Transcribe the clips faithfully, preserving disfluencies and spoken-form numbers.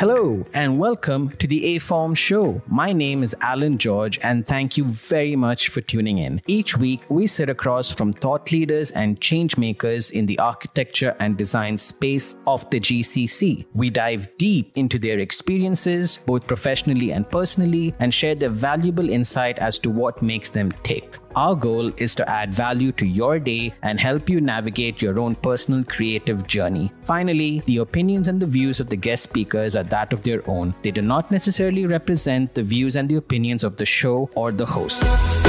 Hello and welcome to the A-Form Show. My name is Alan George and thank you very much for tuning in. Each week, we sit across from thought leaders and change makers in the architecture and design space of the G C C. We dive deep into their experiences, both professionally and personally, and share their valuable insight as to what makes them tick. Our goal is to add value to your day and help you navigate your own personal creative journey. Finally, the opinions and the views of the guest speakers are that of their own. They do not necessarily represent the views and the opinions of the show or the host.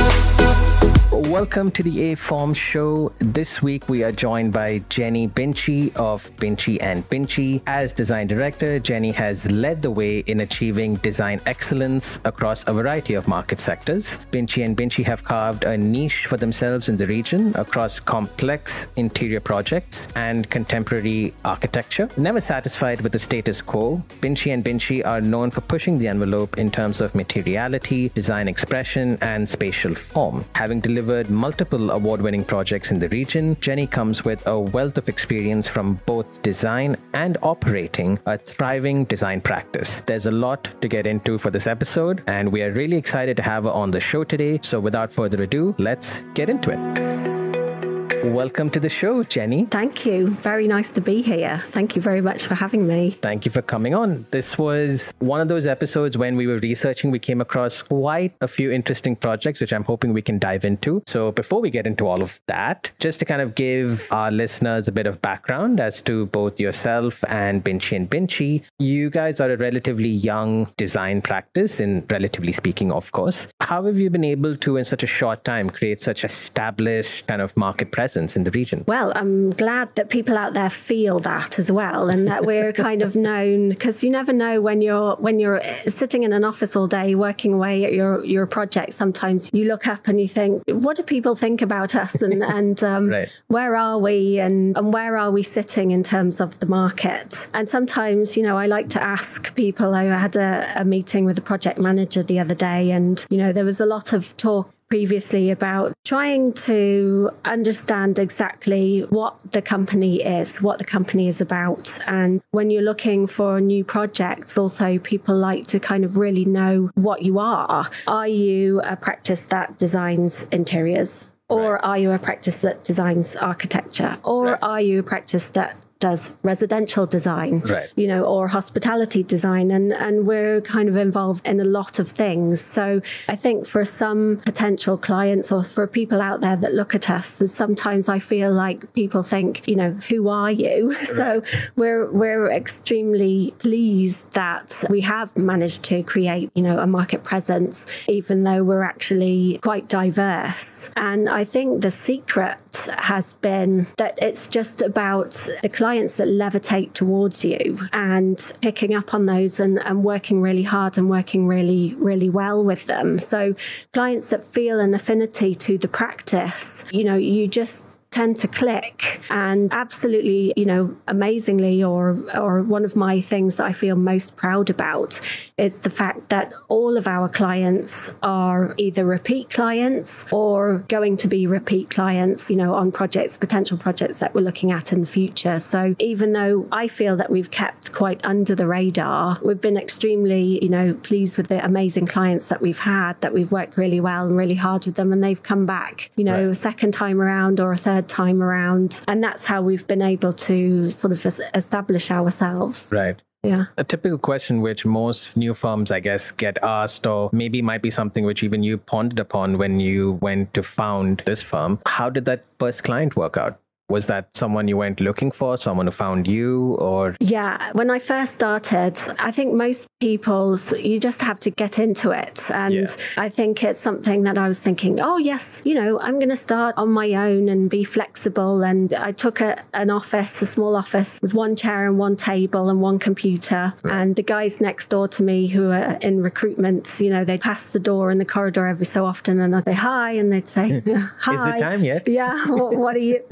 Welcome to the A-Form Show. This week we are joined by Jenny Binchy of Binchy and Binchy. As design director, Jenny has led the way in achieving design excellence across a variety of market sectors. Binchy and Binchy have carved a niche for themselves in the region across complex interior projects and contemporary architecture. Never satisfied with the status quo, Binchy and Binchy are known for pushing the envelope in terms of materiality, design expression, and spatial form. Having delivered multiple award-winning projects in the region, Jenny comes with a wealth of experience from both design and operating a thriving design practice. There's a lot to get into for this episode, and we are really excited to have her on the show today. So without further ado, let's get into it. Welcome to the show, Jenny. Thank you. Very nice to be here. Thank you very much for having me. Thank you for coming on. This was one of those episodes when we were researching, we came across quite a few interesting projects, which I'm hoping we can dive into. So before we get into all of that, just to kind of give our listeners a bit of background as to both yourself and Binchy and Binchy, you guys are a relatively young design practice, in relatively speaking, of course. How have you been able to, in such a short time, create such established kind of market presence in the region? Well, I'm glad that people out there feel that as well, and that we're kind of known, because you never know when you're when you're sitting in an office all day working away at your your project. Sometimes you look up and you think, what do people think about us, and and um, right. where are we, and and where are we sitting in terms of the market? And sometimes, you know, I like to ask people. I had a, a meeting with the project manager the other day, and you know, there was a lot of talk previously about trying to understand exactly what the company is, what the company is about. And when you're looking for new projects, also people like to kind of really know what you are. Are you a practice that designs interiors? Or right. are you a practice that designs architecture? Or right. are you a practice that does residential design, right. you know, or hospitality design, and and we're kind of involved in a lot of things. So I think for some potential clients or for people out there that look at us, sometimes I feel like people think, you know, who are you? Right. So we're we're extremely pleased that we have managed to create, you know, a market presence, even though we're actually quite diverse. And I think the secret has been that it's just about the clients that levitate towards you and picking up on those and, and working really hard and working really, really well with them. So clients that feel an affinity to the practice, you know, you just tend to click. And absolutely, you know, amazingly, or or one of my things that I feel most proud about is the fact that all of our clients are either repeat clients or going to be repeat clients, you know, on projects, potential projects that we're looking at in the future. So even though I feel that we've kept quite under the radar, we've been extremely, you know, pleased with the amazing clients that we've had, that we've worked really well and really hard with them, and they've come back, you know, right. a second time around or a third time around. And that's how we've been able to sort of establish ourselves. Right. Yeah. A typical question which most new firms, I guess, get asked, or maybe might be something which even you pondered upon when you went to found this firm. How did that first client work out? Was that someone you went looking for, someone who found you, or? Yeah, when I first started, I think most people, you just have to get into it. And yeah. I think it's something that I was thinking, oh, yes, you know, I'm going to start on my own and be flexible. And I took a, an office, a small office with one chair and one table and one computer. Right. And the guys next door to me who are in recruitment, you know, they'd pass the door in the corridor every so often and I'd say hi, and they'd say, hi. Is it time yet? Yeah. What, what are you, what are you doing?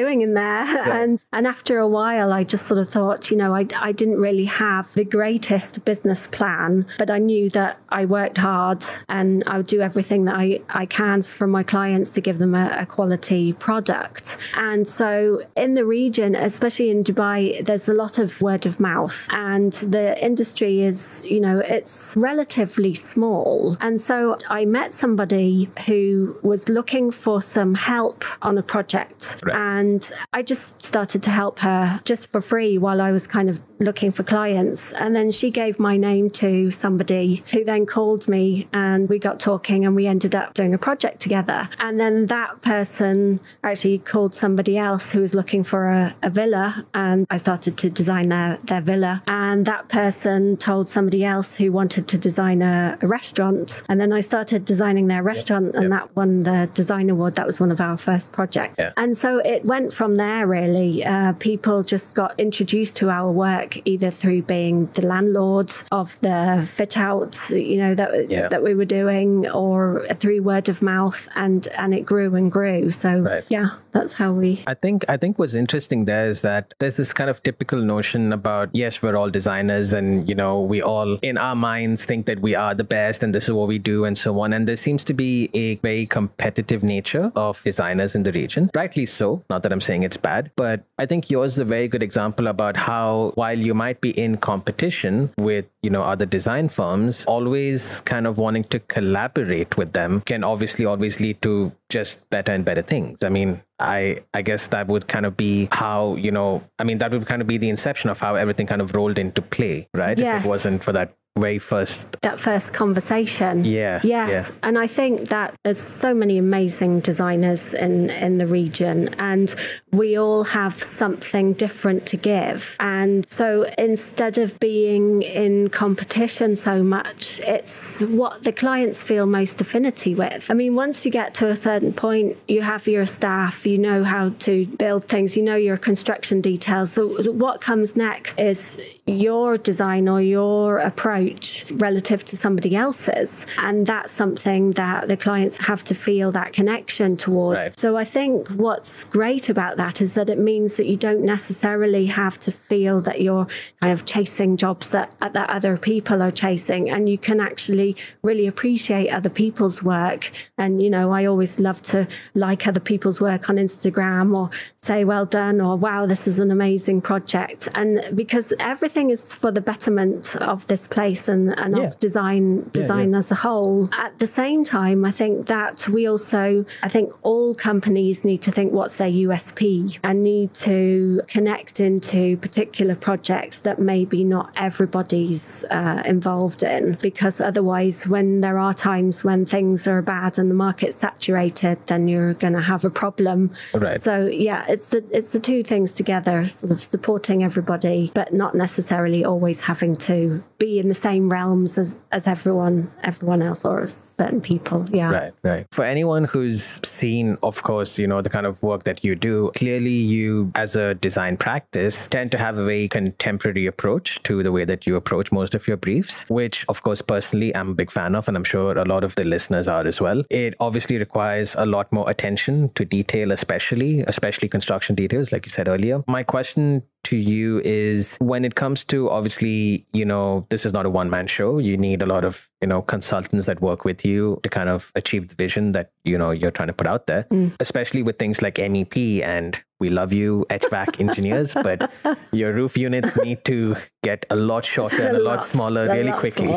doing in there? Yeah. And and after a while, I just sort of thought, you know, I, I didn't really have the greatest business plan, but I knew that I worked hard and I would do everything that I, I can for my clients to give them a, a quality product. And so in the region, especially in Dubai, there's a lot of word of mouth, and the industry is, you know, it's relatively small. And so I met somebody who was looking for some help on a project. Right. And I just started to help her just for free while I was kind of looking for clients. And then she gave my name to somebody who then called me, and we got talking and we ended up doing a project together. And then that person actually called somebody else who was looking for a, a villa, and I started to design their, their villa. And that person told somebody else who wanted to design a, a restaurant. And then I started designing their restaurant, yep. and yep. that won the design award. That was one of our first projects. Yeah. And so it went from there, really. Uh, people just got introduced to our work either through being the landlord of the fit outs, you know, that yeah. that we were doing, or through word of mouth, and and it grew and grew. So right. yeah, that's how we. I think I think what's interesting there is that there's this kind of typical notion about, yes, we're all designers, and you know, we all in our minds think that we are the best and this is what we do and so on. And there seems to be a very competitive nature of designers in the region. Rightly so. Not that I'm saying it's bad, but I think yours is a very good example about how, while you might be in competition with, you know, other design firms, always kind of wanting to collaborate with them can obviously always lead to just better and better things. I mean, I I guess that would kind of be how, you know, I mean, that would kind of be the inception of how everything kind of rolled into play, right? Yes. If it wasn't for that very first that first conversation. Yeah. Yes. Yeah. And I think that there's so many amazing designers in in the region, and we all have something different to give. And so instead of being in competition so much, it's what the clients feel most affinity with. I mean, once you get to a certain point, you have your staff, you know how to build things, you know your construction details. So what comes next is your design or your approach relative to somebody else's. And that's something that the clients have to feel that connection towards. Right. So I think what's great about that is that it means that you don't necessarily have to feel that you're kind of chasing jobs that, that other people are chasing. And you can actually really appreciate other people's work. And, you know, I always love to like other people's work on Instagram, or say, well done, or wow, this is an amazing project. And because everything is for the betterment of this place and, and yeah. of design design yeah, yeah. as a whole. At the same time, I think that we also, I think all companies need to think what's their U S P and need to connect into particular projects that maybe not everybody's uh, involved in, because otherwise when there are times when things are bad and the market's saturated, then you're going to have a problem. Right. So yeah, it's the it's the two things together, sort of supporting everybody, but not necessarily always having to be in the same realms as, as everyone everyone else or certain people. Yeah. Right, right. For anyone who's seen, of course, you know, the kind of work that you do, clearly you, as a design practice, tend to have a very contemporary approach to the way that you approach most of your briefs, which, of course, personally, I'm a big fan of, and I'm sure a lot of the listeners are as well. It obviously requires a lot more attention to detail, especially, especially construction details, like you said earlier. My question to you is, when it comes to, obviously, you know, this is not a one-man show. You need a lot of, you know, consultants that work with you to kind of achieve the vision that, you know, you're trying to put out there, mm. especially with things like M E P, and we love you, H V A C engineers, but your roof units need to get a lot shorter and a, a lot, lot smaller a really lot quickly.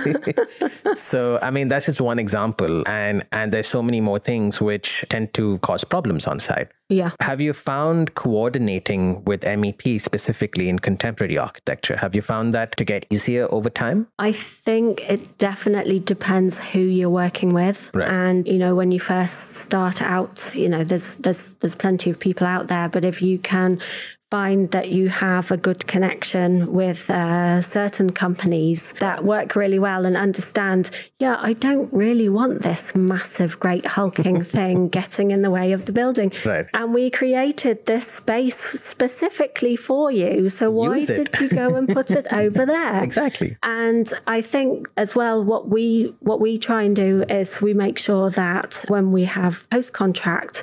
So, I mean, that's just one example. And, and there's so many more things which tend to cause problems on site. Yeah. Have you found coordinating with M E P specifically in contemporary architecture? Have you found that to get easier over time? I think it definitely depends who you're working with. Right. And, you know, when you first start out, you know, there's there's there's plenty of people out there, but if you can find that you have a good connection with uh, certain companies that work really well and understand, yeah, I don't really want this massive, great hulking thing getting in the way of the building. Right. And we created this space specifically for you. So why did you go and put it over there? Exactly. And I think as well, what we what we try and do is we make sure that when we have post-contract,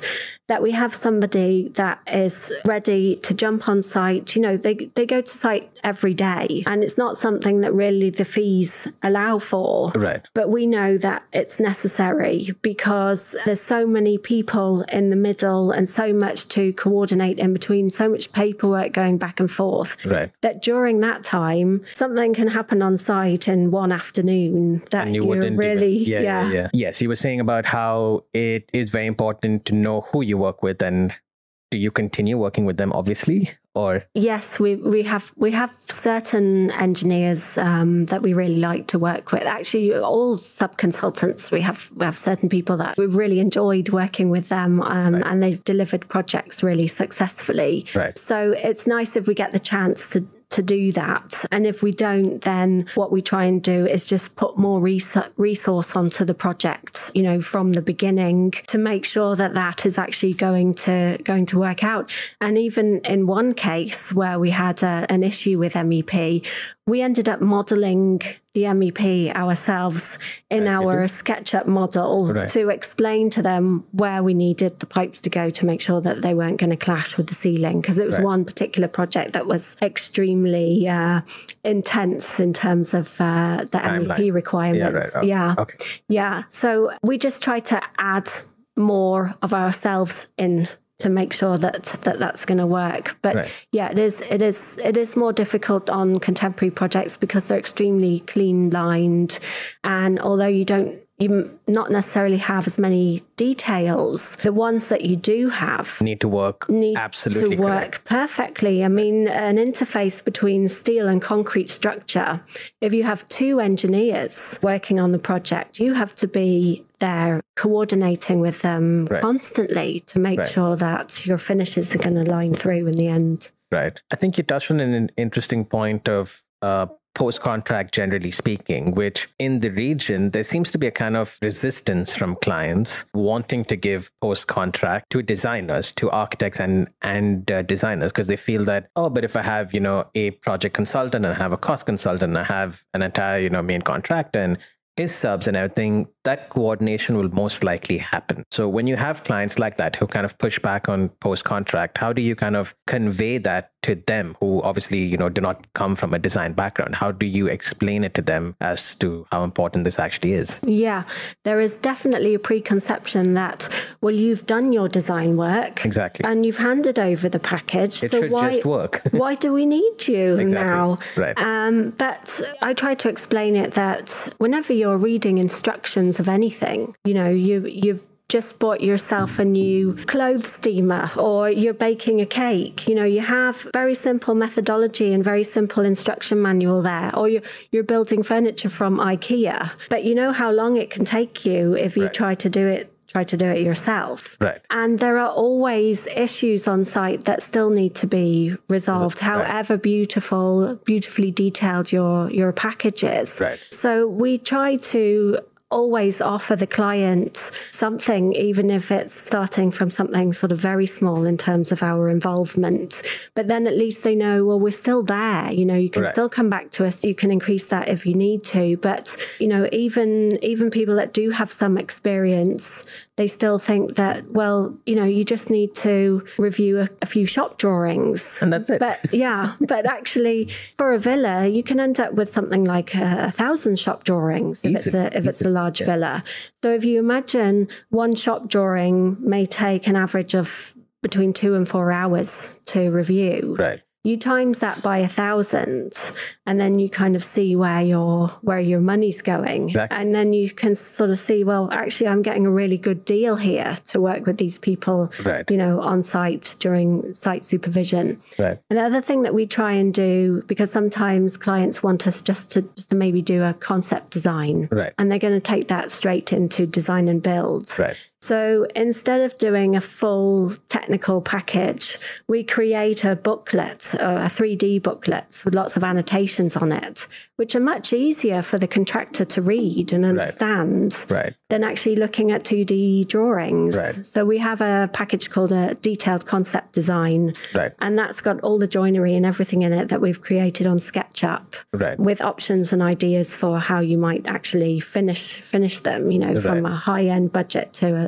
that we have somebody that is ready to jump on site. You know, they, they go to site every day, and it's not something that really the fees allow for. Right. But we know that it's necessary because there's so many people in the middle and so much to coordinate in between, so much paperwork going back and forth. Right. That during that time, something can happen on site in one afternoon that and you you're wouldn't really, even, yeah, yeah, yeah. yeah. Yes, you were saying about how it is very important to know who you work with, and do you continue working with them, obviously? Or yes, we we have we have certain engineers um, that we really like to work with. Actually, all sub consultants, we have we have certain people that we've really enjoyed working with them, um, right. and they've delivered projects really successfully. Right. So it's nice if we get the chance to. to do that. And if we don't, then what we try and do is just put more res- resource onto the project, you know, from the beginning to make sure that that is actually going to going to work out. And even in one case where we had a, an issue with M E P, we ended up modeling the M E P ourselves in right. our SketchUp model right. to explain to them where we needed the pipes to go to make sure that they weren't going to clash with the ceiling, because it was right. one particular project that was extremely uh, intense in terms of uh, the Timeline. M E P requirements. Yeah, right. oh, yeah. Okay. yeah. So we just try to add more of ourselves in to make sure that, that that's going to work. But right. yeah, it is it is it is more difficult on contemporary projects because they're extremely clean lined, and although you don't you not necessarily have as many details, the ones that you do have need to work need absolutely to work correct. perfectly. I mean, an interface between steel and concrete structure, if you have two engineers working on the project, you have to be there coordinating with them right. constantly to make right. sure that your finishes are going to line through in the end. Right. I think you touched on an interesting point of uh, post-contract, generally speaking, which in the region, there seems to be a kind of resistance from clients wanting to give post-contract to designers, to architects and, and uh, designers, because they feel that, oh, but if I have, you know, a project consultant and I have a cost consultant, I have an entire, you know, main contractor and his subs and everything, that coordination will most likely happen. So when you have clients like that who kind of push back on post-contract, how do you kind of convey that to them who obviously, you know, do not come from a design background? How do you explain it to them as to how important this actually is? Yeah, there is definitely a preconception that, well, you've done your design work. Exactly. And you've handed over the package. It so should why, just work. why do we need you exactly. now? Right. Um, but I try to explain it that whenever you're reading instructions of anything, you know, you, you've just bought yourself a new clothes steamer or you're baking a cake, you know, you have very simple methodology and very simple instruction manual there, or you're, you're building furniture from IKEA, but you know how long it can take you if you right. try to do it try to do it yourself. Right. And there are always issues on site that still need to be resolved, right. however beautiful, beautifully detailed your, your package is. Right. So we try to always offer the client something, even if it's starting from something sort of very small in terms of our involvement. But then at least they know, well, we're still there. You know, you can right. still come back to us. You can increase that if you need to. But, you know, even even people that do have some experience, they still think that, well, you know, you just need to review a, a few shop drawings. And that's it. But yeah, but actually for a villa, you can end up with something like a, a thousand shop drawings if Easy. it's a, if Easy. it's a large yeah. villa. So if you imagine one shop drawing may take an average of between two and four hours to review. Right. You times that by a thousand, and then you kind of see where your where your money's going, exactly. and then you can sort of see, well, actually, I'm getting a really good deal here to work with these people, right. you know, on site during site supervision. Right. And the other thing that we try and do, because sometimes clients want us just to just to maybe do a concept design, right. and they're going to take that straight into design and build. Right. So instead of doing a full technical package, we create a booklet, a three D booklet with lots of annotations on it, which are much easier for the contractor to read and understand right. than actually looking at two D drawings. Right. So we have a package called a detailed concept design, right. and that's got all the joinery and everything in it that we've created on SketchUp, right. with options and ideas for how you might actually finish finish them, you know, right. from a high-end budget to a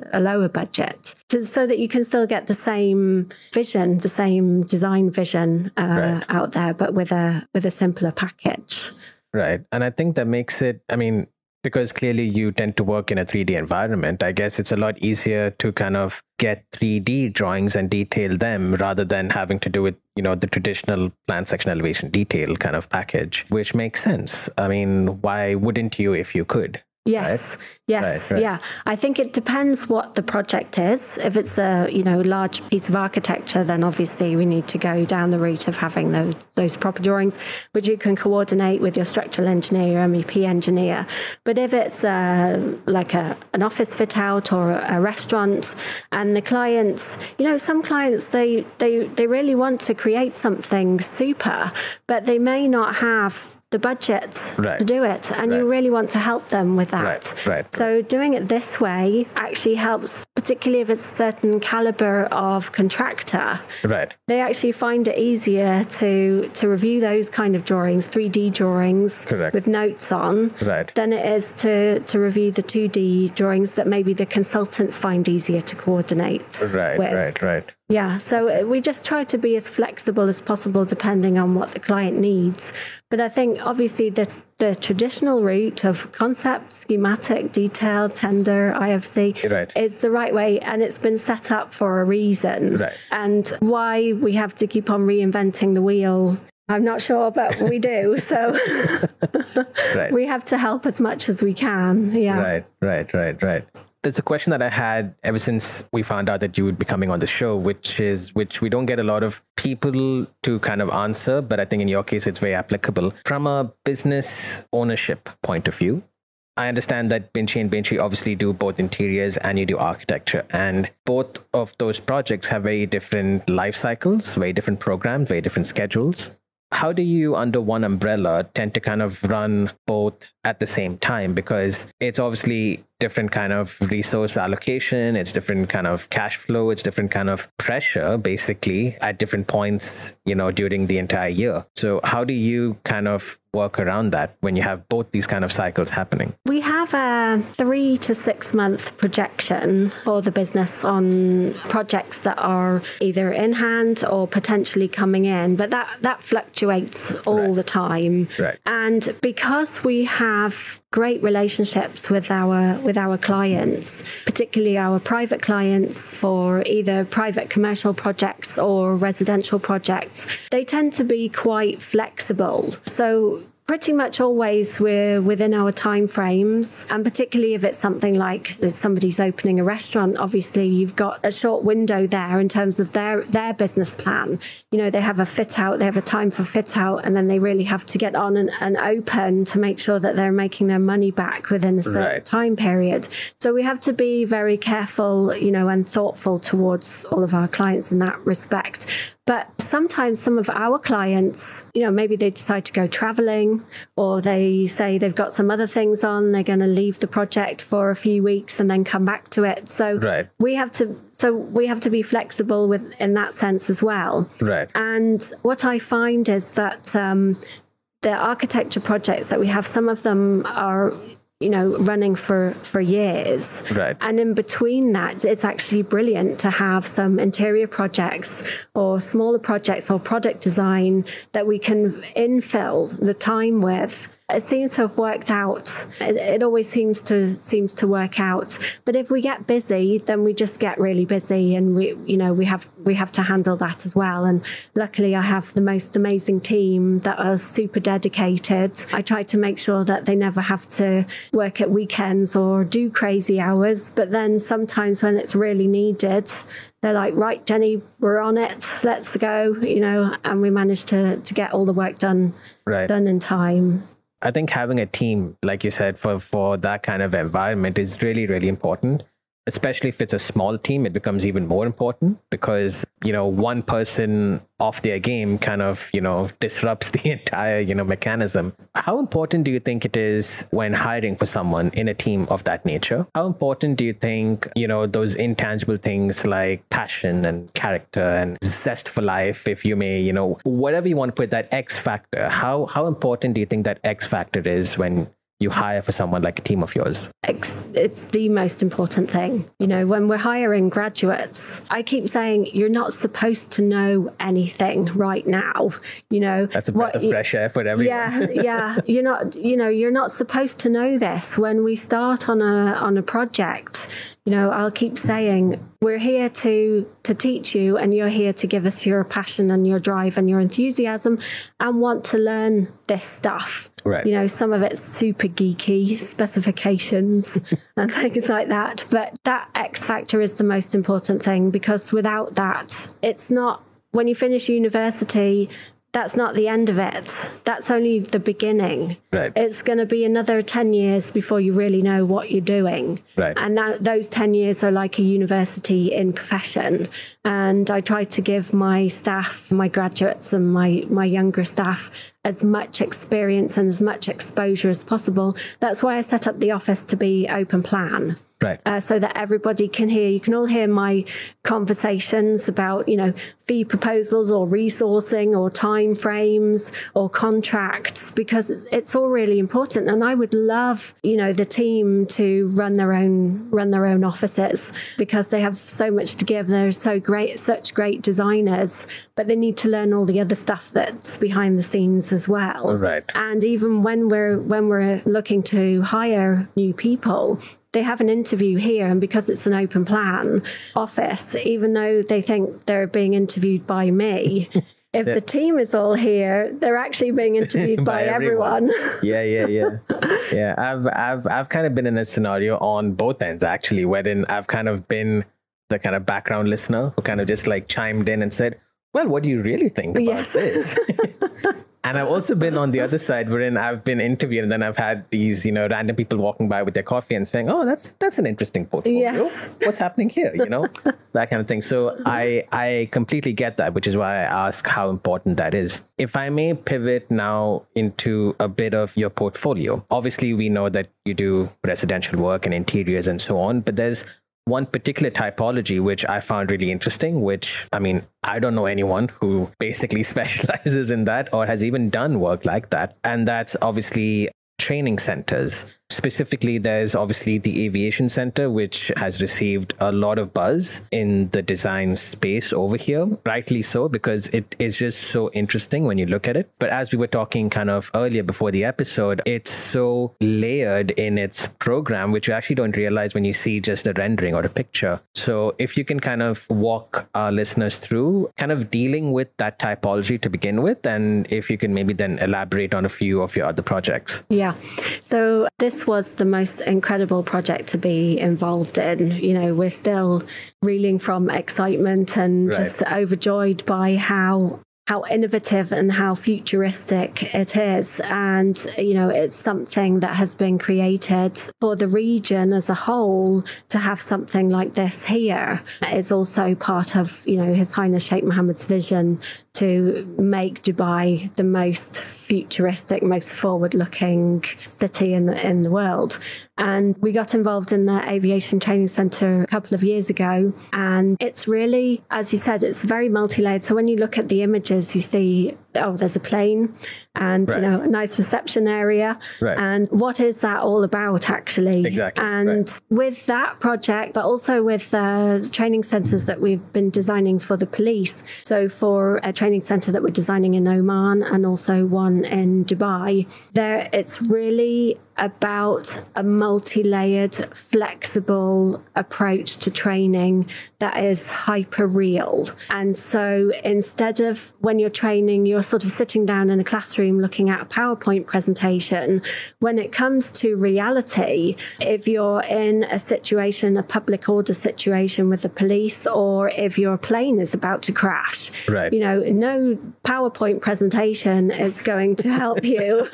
a lower budget, to, so that you can still get the same vision, the same design vision uh, right. out there, but with a with a simpler package. Right. And I think that makes it, I mean, because clearly you tend to work in a three D environment, I guess it's a lot easier to kind of get three D drawings and detail them rather than having to do with, you know, the traditional plan section elevation detail kind of package, which makes sense. I mean, why wouldn't you if you could? Yes, right? yes, right, right. yeah. I think it depends what the project is. If it's a, you know, large piece of architecture, then obviously we need to go down the route of having those those proper drawings, which you can coordinate with your structural engineer, your M E P engineer. But if it's uh, like a an office fit out or a restaurant, and the clients, you know, some clients they they they really want to create something super, but they may not have the budget right. to do it, and right. you really want to help them with that. Right. Right. So doing it this way actually helps, particularly if it's a certain caliber of contractor. Right. They actually find it easier to to review those kind of drawings, three D drawings Correct. with notes on, right. than it is to, to review the two D drawings that maybe the consultants find easier to coordinate right, with. Right, right. Yeah, so we just try to be as flexible as possible depending on what the client needs. But I think obviously the, the traditional route of concept, schematic, detail, tender, I F C right. is the right way, and it's been set up for a reason. Right. And why we have to keep on reinventing the wheel, I'm not sure, but we do. So right. we have to help as much as we can. Yeah. Right, right, right, right. There's a question that I had ever since we found out that you would be coming on the show, which is which we don't get a lot of people to kind of answer, but I think in your case, it's very applicable. From a business ownership point of view, I understand that Binchy and Binchy obviously do both interiors and you do architecture, and both of those projects have very different life cycles, very different programs, very different schedules. How do you, under one umbrella, tend to kind of run both at the same time? Because it's obviously different kind of resource allocation, it's different kind of cash flow, it's different kind of pressure, basically, at different points, you know, during the entire year. So how do you kind of work around that when you have both these kind of cycles happening? We have a three to six month projection for the business on projects that are either in hand or potentially coming in, but that, that fluctuates all right. the time. Right. And because we have great relationships with our with our clients, particularly our private clients for either private commercial projects or residential projects, they tend to be quite flexible. So pretty much always we're within our time frames, and particularly if it's something like somebody's opening a restaurant, obviously you've got a short window there in terms of their their business plan. You know, they have a fit out, they have a time for fit out, and then they really have to get on and, and open to make sure that they're making their money back within a certain right. time period. So we have to be very careful, you know, and thoughtful towards all of our clients in that respect. But sometimes some of our clients, you know, maybe they decide to go traveling, or they say they've got some other things on, they're going to leave the project for a few weeks and then come back to it. So right. we have to so we have to be flexible with in that sense as well. Right. And what I find is that um, the architecture projects that we have, some of them are, you know, running for, for years. Right. And in between that, it's actually brilliant to have some interior projects or smaller projects or product design that we can infill the time with. It seems to have worked out. It, it always seems to seems to work out. But if we get busy, then we just get really busy, and we, you know, we have we have to handle that as well. And luckily, I have the most amazing team that are super dedicated. I try to make sure that they never have to work at weekends or do crazy hours. But then sometimes when it's really needed, they're like, right, Jenny, we're on it. Let's go, you know, and we managed to to get all the work done right. done in time. I think having a team, like you said, for, for that kind of environment is really, really important. Especially if it's a small team, it becomes even more important because, you know, one person off their game kind of, you know, disrupts the entire, you know, mechanism. How important do you think it is when hiring for someone in a team of that nature? How important do you think, you know, those intangible things like passion and character and zest for life, if you may, you know, whatever you want to put, that X factor, how, how important do you think that X factor is when you hire for someone like a team of yours? It's, it's the most important thing. You know, when we're hiring graduates, I keep saying you're not supposed to know anything right now. You know, that's a breath what, of fresh air for everyone. Yeah, yeah. You're not, you know, you're not supposed to know this. When we start on a on a project, you know, I'll keep saying we're here to to teach you, and you're here to give us your passion and your drive and your enthusiasm, and want to learn this stuff. Right. You know, some of it's super geeky specifications and things like that. But that X factor is the most important thing, because without that, it's not, when you finish university, that's not the end of it. That's only the beginning. Right. It's going to be another ten years before you really know what you're doing. Right. And that, those ten years are like a university in profession. And I try to give my staff, my graduates and my, my younger staff, as much experience and as much exposure as possible. That's why I set up the office to be open plan. Right. Uh, so that everybody can hear. You can all hear my conversations about, you know, fee proposals or resourcing or time frames or contracts, because it's, it's all really important. And I would love, you know, the team to run their own run their own offices, because they have so much to give. They're so great, such great designers, but they need to learn all the other stuff that's behind the scenes as well. Right. And even when we're when we're looking to hire new people, they have an interview here, and because it's an open plan office, even though they think they're being interviewed by me, if yeah. the team is all here, they're actually being interviewed by, by everyone. everyone. Yeah, yeah, yeah. Yeah, I've I've I've kind of been in a scenario on both ends, actually, wherein I've kind of been the kind of background listener who kind of just like chimed in and said, well, what do you really think about yes. this? And I've also been on the other side, wherein I've been interviewed, and then I've had these, you know, random people walking by with their coffee and saying, "Oh, that's that's an interesting portfolio. Yes. What's happening here?" You know, that kind of thing. So I I completely get that, which is why I ask how important that is. If I may pivot now into a bit of your portfolio. Obviously, we know that you do residential work and interiors and so on, but there's one particular typology which I found really interesting, which, I mean, I don't know anyone who basically specializes in that or has even done work like that. And that's obviously training centers. Specifically, there's obviously the Aviation Center, which has received a lot of buzz in the design space over here. Rightly so, because it is just so interesting when you look at it. But as we were talking kind of earlier before the episode, it's so layered in its program, which you actually don't realize when you see just a rendering or a picture. So if you can kind of walk our listeners through kind of dealing with that typology to begin with, and if you can maybe then elaborate on a few of your other projects. Yeah. So this was the most incredible project to be involved in. You know, we're still reeling from excitement and right. just overjoyed by how how innovative and how futuristic it is. And, you know, it's something that has been created for the region as a whole. To have something like this here is also part of, you know, His Highness Sheikh Mohammed's vision to make Dubai the most futuristic, most forward-looking city in the, in the world. And we got involved in the Aviation Training Centre a couple of years ago. And it's really, as you said, it's very multi-layered. So when you look at the images, you see, oh, there's a plane and, right. you know, a nice reception area. Right. And what is that all about, actually? Exactly. And right. with that project, but also with uh, training centres that we've been designing for the police. So for a training centre that we're designing in Oman and also one in Dubai, there it's really about a multi-layered, flexible approach to training that is hyper-real. And so instead of when you're training, you're sort of sitting down in a classroom looking at a PowerPoint presentation, when it comes to reality, if you're in a situation, a public order situation with the police, or if your plane is about to crash, right. you know, no PowerPoint presentation is going to help you.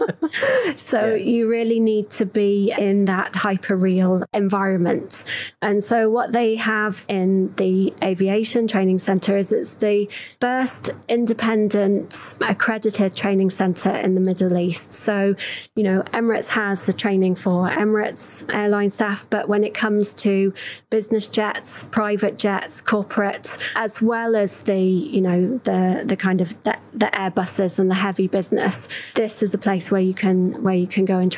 So yeah. you really need to be in that hyper-real environment. And so what they have in the Aviation Training Centre is it's the first independent accredited training centre in the Middle East. So, you know, Emirates has the training for Emirates airline staff, but when it comes to business jets, private jets, corporate, as well as the, you know, the the kind of the, the Airbuses and the heavy business, this is a place where you can where you can go and train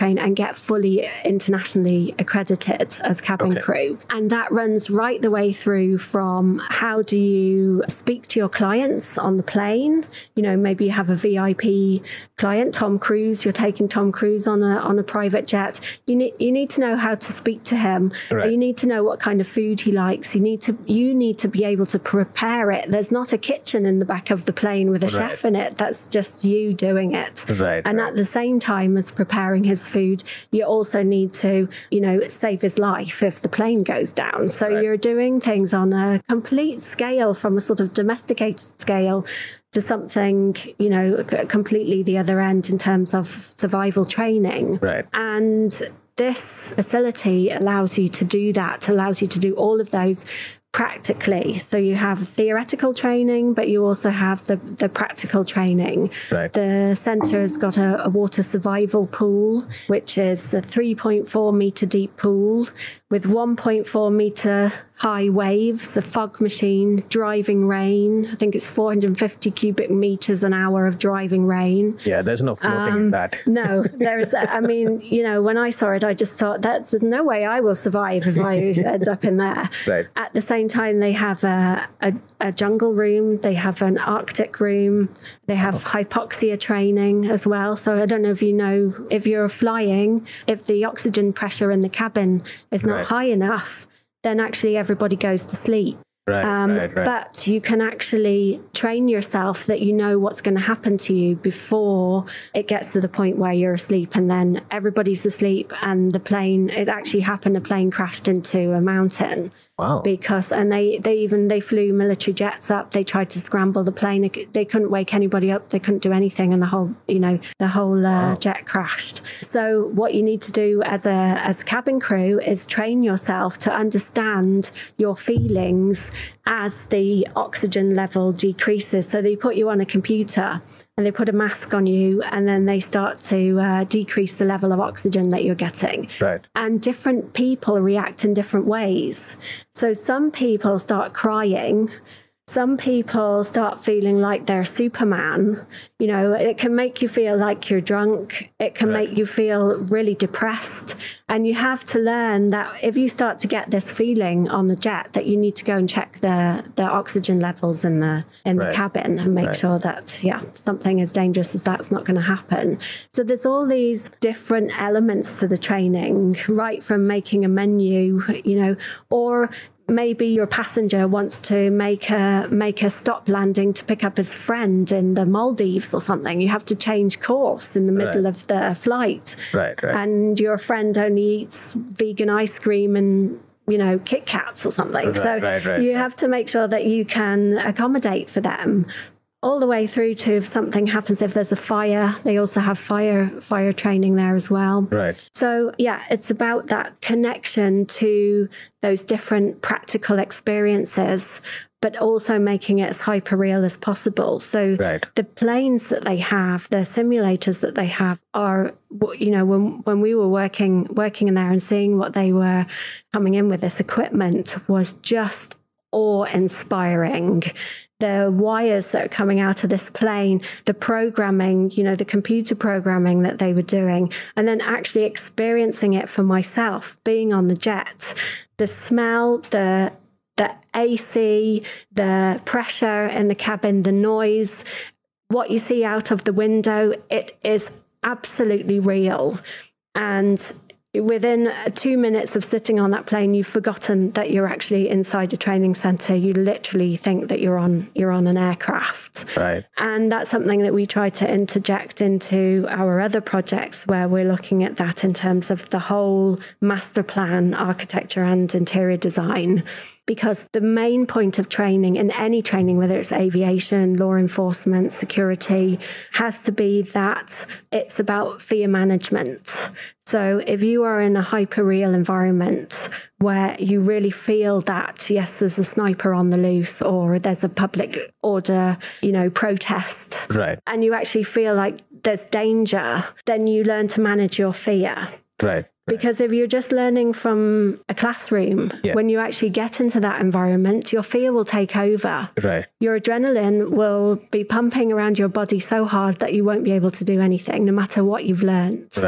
train and get fully internationally accredited as cabin Okay. crew. And that runs right the way through from how do you speak to your clients on the plane? You know, maybe you have a V I P client, Tom Cruise, you're taking Tom Cruise on a on a private jet. You need you need to know how to speak to him. Right. You need to know what kind of food he likes. You need to you need to be able to prepare it. There's not a kitchen in the back of the plane with a Right. chef in it. That's just you doing it. Right, And right. at the same time as preparing his food, you also need to, you know, save his life if the plane goes down. So Right. you're doing things on a complete scale, from a sort of domesticated scale to something, you know, c- completely the other end in terms of survival training. Right. And this facility allows you to do that, allows you to do all of those practically. So you have theoretical training, but you also have the, the practical training. Right. The centre has got a, a water survival pool, which is a three point four metre deep pool with one point four metre high waves, a fog machine, driving rain. I think it's four hundred fifty cubic metres an hour of driving rain. Yeah, there's no floating Um, in that. No, there's, I mean, you know, when I saw it, I just thought that's there's no way I will survive if I end up in there. Right. At the same time, they have a, a, a jungle room, they have an Arctic room, they have hypoxia training as well. So I don't know if you know, if you're flying, if the oxygen pressure in the cabin is not Right. high enough, then actually everybody goes to sleep. Right, Um, right, right. But you can actually train yourself that you know what's going to happen to you before it gets to the point where you're asleep, and then everybody's asleep and the plane, it actually happened, a plane crashed into a mountain. Wow. Because, and they, they even, they flew military jets up. They tried to scramble the plane. They couldn't wake anybody up. They couldn't do anything. And the whole, you know, the whole uh, Wow. jet crashed. So what you need to do as a, as cabin crew is train yourself to understand your feelings as the oxygen level decreases. So they put you on a computer and they put a mask on you, and then they start to uh, decrease the level of oxygen that you're getting. Right. And different people react in different ways. So some people start crying. Some people start feeling like they're Superman. You know, it can make you feel like you're drunk. It can Right. make you feel really depressed. And you have to learn that if you start to get this feeling on the jet, that you need to go and check the, the oxygen levels in the in Right. the cabin and make Right. sure that, yeah, something as dangerous as that's not going to happen. So there's all these different elements to the training, right from making a menu, you know, or maybe your passenger wants to make a make a stop landing to pick up his friend in the Maldives or something. You have to change course in the middle Right. of the flight. Right, right. And your friend only eats vegan ice cream and, you know, Kit Kats or something. Right, so right, right, you right. have to make sure that you can accommodate for them. All the way through to if something happens, if there's a fire, they also have fire fire training there as well. Right. So, yeah, it's about that connection to those different practical experiences, but also making it as hyper-real as possible. So Right. the planes that they have, the simulators that they have are, you know, when when we were working working in there and seeing what they were coming in with, this equipment was just awe-inspiring. The wires that are coming out of this plane, the programming, you know, the computer programming that they were doing, and then actually experiencing it for myself, being on the jet, the smell, the the A C, the pressure in the cabin, the noise, what you see out of the window, it is absolutely real. And within two minutes of sitting on that plane, you've forgotten that you're actually inside a training center. You literally think that you're on you're on an aircraft. Right. And that's something that we try to interject into our other projects, where we're looking at that in terms of the whole master plan, architecture and interior design. Because the main point of training, in any training, whether it's aviation, law enforcement, security, has to be that it's about fear management. So if you are in a hyper-real environment where you really feel that, yes, there's a sniper on the loose, or there's a public order, you know, protest, Right. and you actually feel like there's danger, then you learn to manage your fear. Right. Because if you're just learning from a classroom, Yeah. when you actually get into that environment, your fear will take over. Right. Your adrenaline will be pumping around your body so hard that you won't be able to do anything, no matter what you've learned. Right.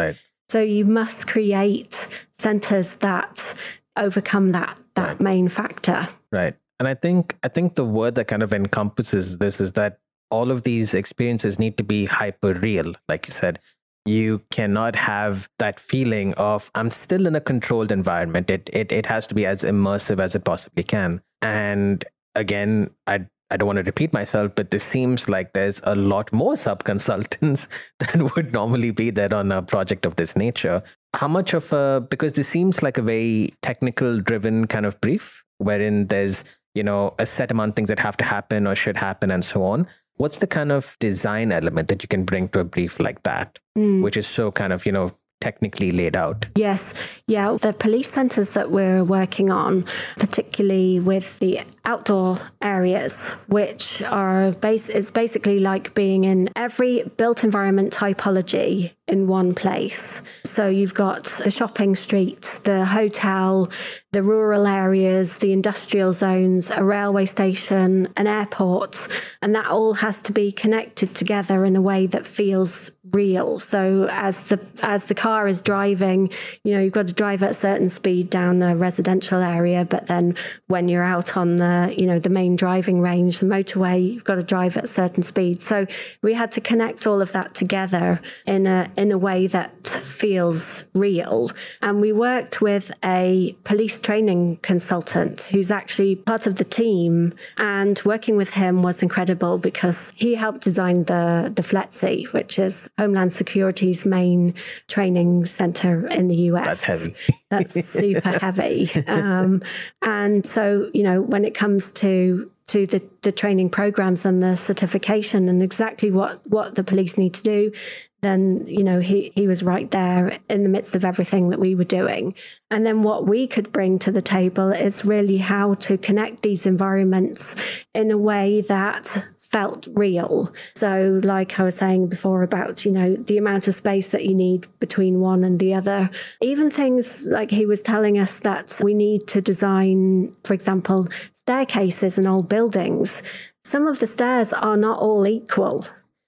So you must create centers that overcome that that Right. main factor. Right. And I think I think the word that kind of encompasses this is that all of these experiences need to be hyper real. Like you said, you cannot have that feeling of I'm still in a controlled environment. It it it has to be as immersive as it possibly can. And again, I I don't want to repeat myself, but this seems like there's a lot more sub-consultants that would normally be there on a project of this nature. How much of a, because this seems like a very technical driven kind of brief, wherein there's, you know, a set amount of things that have to happen or should happen and so on. What's the kind of design element that you can bring to a brief like that, Mm. which is so kind of, you know, technically laid out? Yes. Yeah. The police centres that we're working on, particularly with the outdoor areas, which are base, it's basically like being in every built environment typology in one place. So you've got the shopping street, the hotel, the rural areas, the industrial zones, a railway station, an airport, and that all has to be connected together in a way that feels real. So as the as the car is driving, you know, you've got to drive at a certain speed down a residential area, but then when you're out on the, you know, the main driving range, the motorway, you've got to drive at a certain speed. So we had to connect all of that together in a in a way that feels real. And we worked with a police training consultant who's actually part of the team, and working with him was incredible because he helped design the the F L E T C, which is Homeland Security's main training center in the U S. That's heavy. That's super heavy. Um, and so, you know, when it comes to to the, the training programs and the certification and exactly what, what the police need to do, then, you know, he, he was right there in the midst of everything that we were doing. And then what we could bring to the table is really how to connect these environments in a way that felt real. So like I was saying before about, you know, the amount of space that you need between one and the other, even things like he was telling us that we need to design, for example, staircases in old buildings. Some of the stairs are not all equal.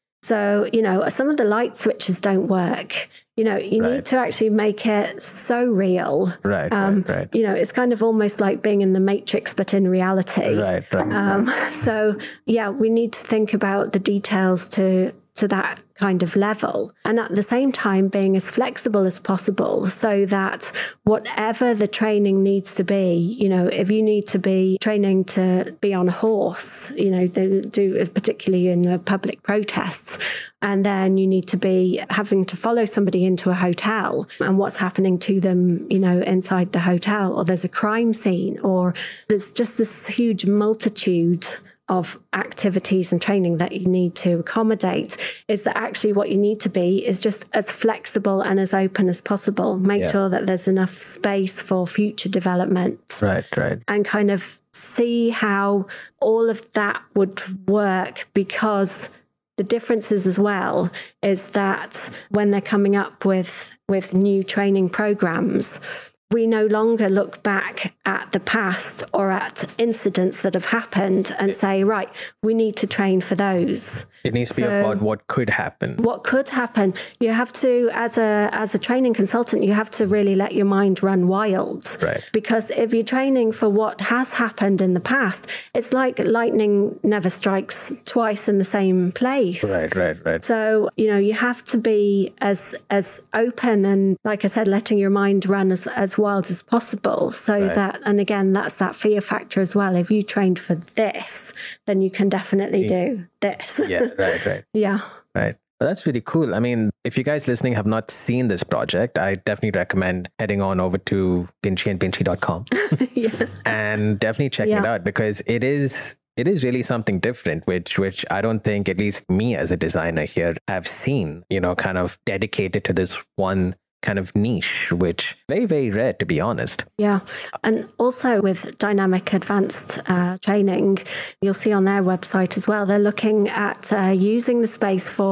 So, you know, some of the light switches don't work. You know, you Right. need to actually make it so real. Right, Um, right, right. You know, it's kind of almost like being in the Matrix, but in reality. Right, right. Um, so, yeah, we need to think about the details to to that kind of level. And at the same time, being as flexible as possible so that whatever the training needs to be, you know, if you need to be training to be on a horse, you know, they do particularly in the public protests, and then you need to be having to follow somebody into a hotel and what's happening to them, you know, inside the hotel, or there's a crime scene, or there's just this huge multitude of activities and training that you need to accommodate, is that actually what you need to be is just as flexible and as open as possible. Make Yeah. sure that there's enough space for future development. Right, right. And kind of see how all of that would work, because the differences as well is that when they're coming up with, with new training programs, we no longer look back at the past or at incidents that have happened and say, right, we need to train for those. It needs to be So- about what could happen. What could happen? You have to, as a as a training consultant, you have to really let your mind run wild. Right. Because if you're training for what has happened in the past, it's like lightning never strikes twice in the same place. Right, right, right. So, you know, you have to be as as open and, like I said, letting your mind run as, as wild as possible. So Right. that, and again, that's that fear factor as well. If you trained for this, then you can definitely do this. Yeah, right, right. Yeah. Right. Well, that's really cool. I mean, if you guys listening have not seen this project, I definitely recommend heading on over to binchy and binchy dot com Yeah. and definitely checking it Yeah. out, because it is it is really something different, which which I don't think, at least me as a designer here, have seen, you know, kind of dedicated to this one kind of niche, which very, very rare, to be honest. Yeah. And also with Dynamic Advanced uh, Training, you'll see on their website as well, they're looking at uh, using the space for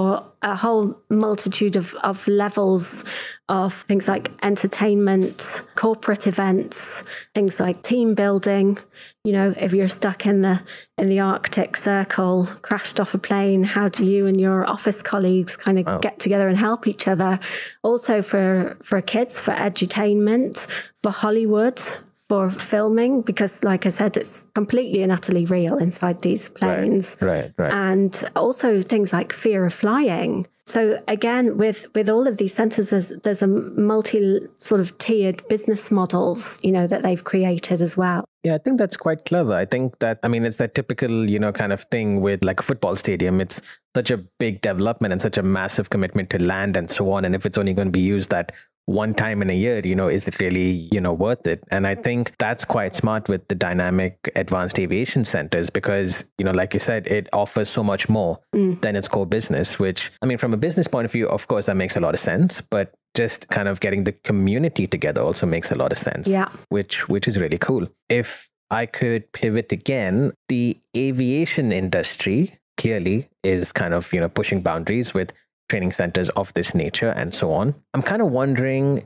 a whole multitude of, of levels of things like entertainment, corporate events, things like team building. You know, if you're stuck in the in the Arctic Circle, crashed off a plane, how do you and your office colleagues kind of wow. get together and help each other? Also for, for kids, for edutainment, for Hollywood, for filming, because like I said, it's completely and utterly real inside these planes. Right, right, right. And also things like fear of flying. So again, with, with all of these centers, there's, there's a multi sort of tiered business models, you know, that they've created as well. Yeah, I think that's quite clever. I think that, I mean, it's that typical, you know, kind of thing with like a football stadium. It's such a big development and such a massive commitment to land and so on. And if it's only going to be used that one time in a year, you know, is it really, you know, worth it? And I think that's quite smart with the dynamic advanced aviation centers because, you know, like you said, it offers so much more mm. than its core business, which, I mean, from a business point of view, of course, that makes a lot of sense. But just kind of getting the community together also makes a lot of sense, yeah. which which is really cool. If I could pivot again, the aviation industry clearly is kind of, you know, pushing boundaries with training centers of this nature and so on. I'm kind of wondering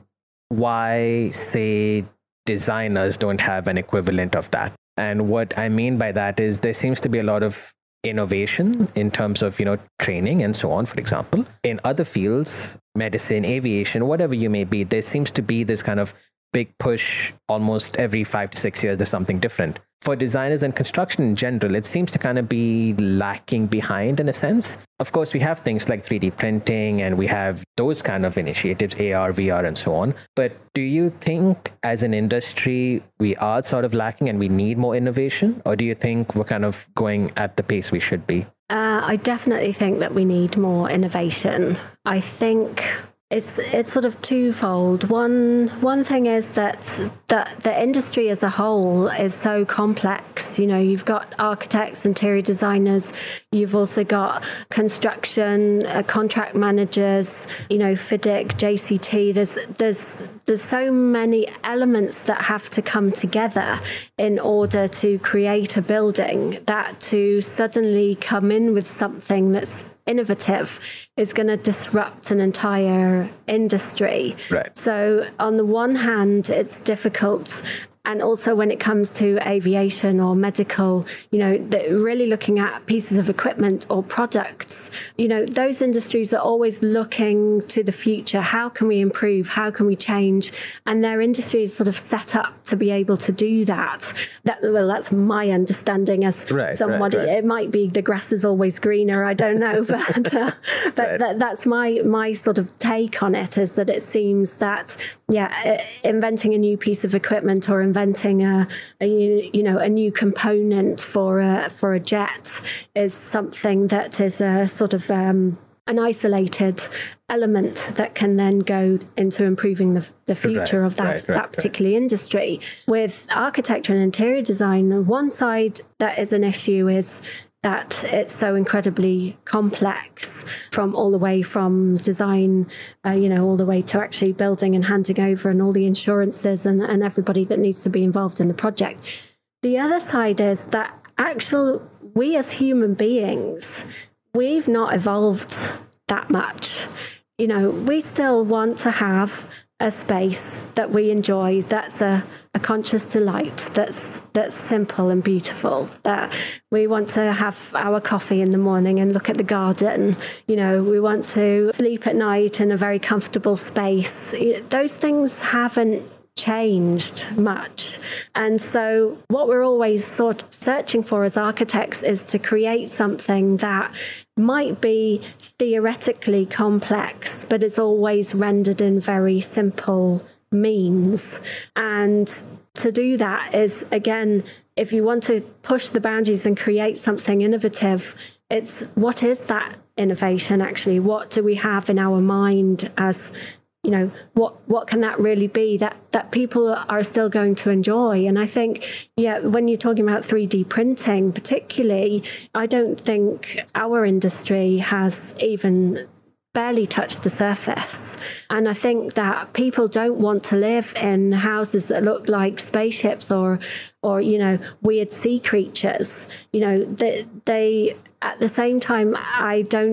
why, say, designers don't have an equivalent of that. And what I mean by that is there seems to be a lot of innovation in terms of, you know, training and so on, for example. In other fields, medicine, aviation, whatever you may be, there seems to be this kind of big push almost every five to six years, there's something different. For designers and construction in general, it seems to kind of be lacking behind in a sense. Of course, we have things like three D printing and we have those kind of initiatives, A R, V R, and so on. But do you think as an industry, we are sort of lacking and we need more innovation? Or do you think we're kind of going at the pace we should be? Uh, I definitely think that we need more innovation. I think It's it's sort of twofold. One one thing is that that the industry as a whole is so complex. You know, you've got architects, interior designers, you've also got construction, uh, contract managers, you know, F I D I C, J C T. There's there's there's so many elements that have to come together in order to create a building that to suddenly come in with something that's innovative is going to disrupt an entire industry. Right. So on the one hand, it's difficult. And also when it comes to aviation or medical, you know, really looking at pieces of equipment or products, you know, those industries are always looking to the future. How can we improve? How can we change? And their industry is sort of set up to be able to do that. That well, that's my understanding as right, somebody. Right, right. It might be the grass is always greener. I don't know, but uh, but right. that, that's my my sort of take on it. Is that it seems that yeah, inventing a new piece of equipment or inventing a, a you know a new component for a for a jet is something that is a sort of um, an isolated element that can then go into improving the, the future right, of that, right, right, that particular right. industry. With architecture and interior design, one side that is an issue is that it's so incredibly complex, from all the way from design, uh, you know, all the way to actually building and handing over and all the insurances and, and everybody that needs to be involved in the project. The other side is that actual, we as human beings, we've not evolved that much. You know, we still want to have a space that we enjoy, that's a, a conscious delight, that's that's simple and beautiful, that we want to have our coffee in the morning and look at the garden. You know, we want to sleep at night in a very comfortable space. Those things haven't changed much. And so what we're always sort of searching for as architects is to create something that might be theoretically complex, but is always rendered in very simple means. And to do that is, again, if you want to push the boundaries and create something innovative, it's what is that innovation actually? What do we have in our mind as, you know, what what can that really be that, that people are still going to enjoy? And I think, yeah, when you're talking about three D printing particularly, I don't think our industry has even barely touched the surface. And I think that people don't want to live in houses that look like spaceships or, or you know, weird sea creatures. You know, they, they at the same time, I don't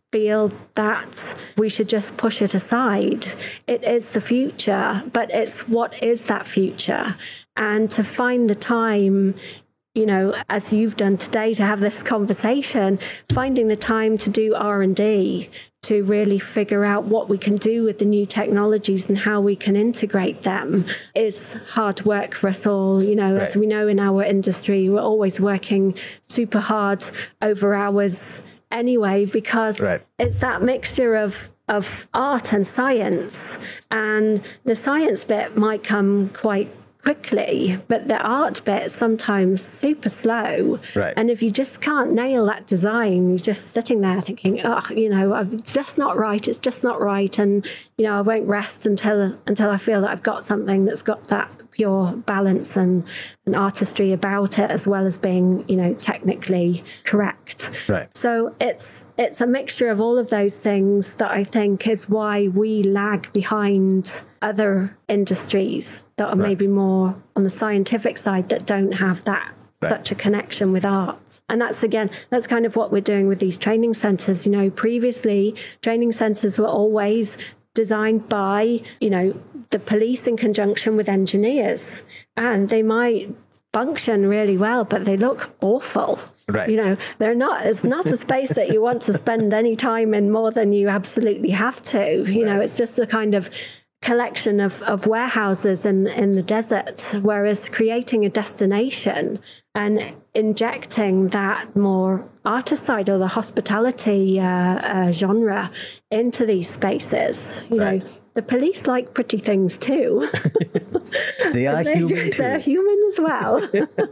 feel that we should just push it aside. It is the future, but it's what is that future? And to find the time, you know, as you've done today, to have this conversation, finding the time to do R and D, to really figure out what we can do with the new technologies and how we can integrate them is hard work for us all. You know, right. As we know in our industry, we're always working super hard over hours anyway, because right. it's that mixture of of art and science, and the science bit might come quite quickly, but the art bit sometimes super slow. Right. And if you just can't nail that design, you're just sitting there thinking, oh, you know, it's just not right. It's just not right. And, you know, I won't rest until until I feel that I've got something that's got that pure balance and, and artistry about it, as well as being, you know, technically correct. Right. So it's it's a mixture of all of those things that I think is why we lag behind other industries that are right. maybe more on the scientific side that don't have that right. such a connection with art. And that's, again, that's kind of what we're doing with these training centres. You know, previously training centres were always designed by, you know, the police in conjunction with engineers, and they might function really well, but they look awful. Right. You know, they're not, it's not a space that you want to spend any time in more than you absolutely have to. You right. know, it's just a kind of collection of, of warehouses in, in the desert, whereas creating a destination and injecting that more artist side or the hospitality uh, uh, genre into these spaces, you right. know, the police like pretty things too. They are they, human too. They're human as well.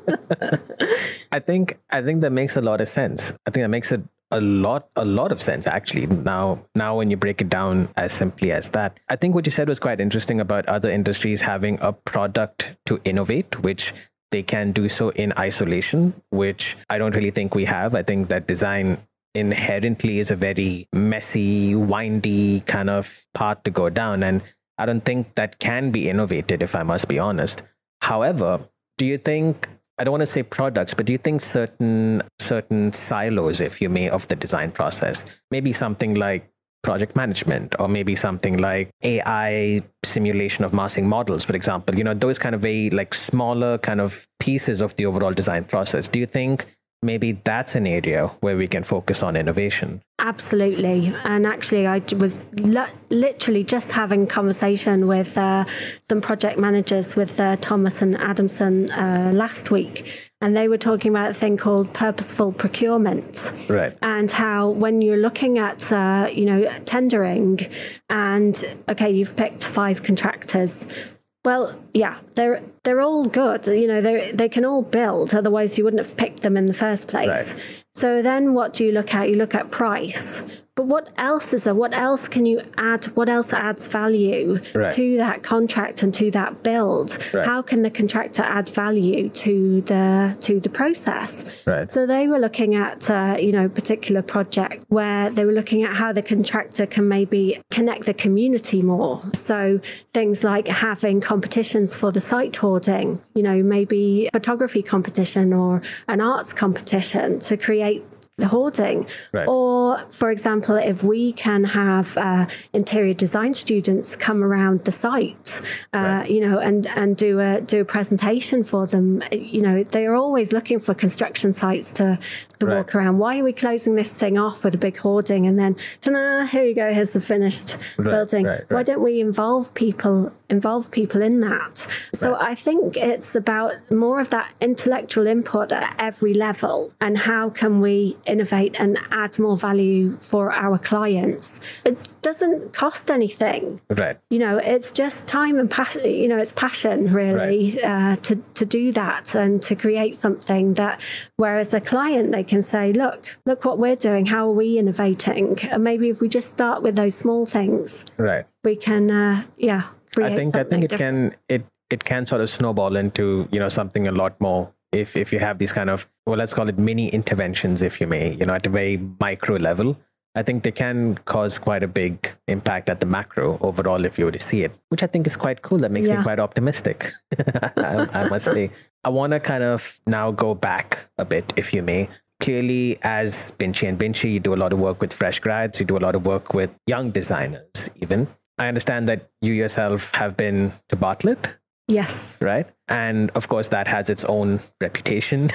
I think I think that makes a lot of sense. I think that makes it a lot a lot of sense, actually. Now now when you break it down as simply as that. I think what you said was quite interesting about other industries having a product to innovate, which they can do so in isolation, which I don't really think we have. I think that design inherently is a very messy, windy kind of path to go down, and I don't think that can be innovated, if I must be honest. However, do you think, I don't want to say products, but do you think certain certain silos, if you may, of the design process, maybe something like project management, or maybe something like A I simulation of massing models, for example, you know, those kind of very like smaller kind of pieces of the overall design process, do you think maybe that's an area where we can focus on innovation? Absolutely. And actually, I was li- literally just having a conversation with uh, some project managers with uh, Thomas and Adamson uh, last week. And they were talking about a thing called purposeful procurement. Right. And how when you're looking at, uh, you know, tendering and, okay, you've picked five contractors. Well, yeah, they're they're all good. You know, they they can all build. Otherwise, you wouldn't have picked them in the first place. Right. So then what do you look at? You look at price. But what else is there? What else can you add? What else adds value right. to that contract and to that build? Right. How can the contractor add value to the to the process? Right. So they were looking at uh, you know, particular project where they were looking at how the contractor can maybe connect the community more. So things like having competitions for the site hoarding, you know, maybe photography competition or an arts competition to create the hoarding. Right. Or, for example, if we can have uh, interior design students come around the site, uh, right. you know, and, and do a do a presentation for them, you know, they're always looking for construction sites to, to right. walk around. Why are we closing this thing off with a big hoarding and then, ta-da, here you go, here's the finished right. building. Right. Right. Why don't we involve people involve people in that? So right. I think it's about more of that intellectual input at every level, and how can we innovate and add more value for our clients. It doesn't cost anything. Right. You know, it's just time and passion, you know, it's passion really right. uh, to, to do that and to create something that, whereas a client, they can say, look, look what we're doing. How are we innovating? And maybe if we just start with those small things, right. we can, uh, yeah, create I think, I think it different. can, it, it can sort of snowball into, you know, something a lot more. If if you have these kind of, well, let's call it mini interventions, if you may, you know, at a very micro level, I think they can cause quite a big impact at the macro overall if you were to see it, which I think is quite cool. That makes yeah. me quite optimistic, I, I must say. I want to kind of now go back a bit, if you may. clearly as Binchy and Binchy, you do a lot of work with fresh grads, you do a lot of work with young designers even. I understand that you yourself have been to Bartlett. Yes. Right. And of course, that has its own reputation,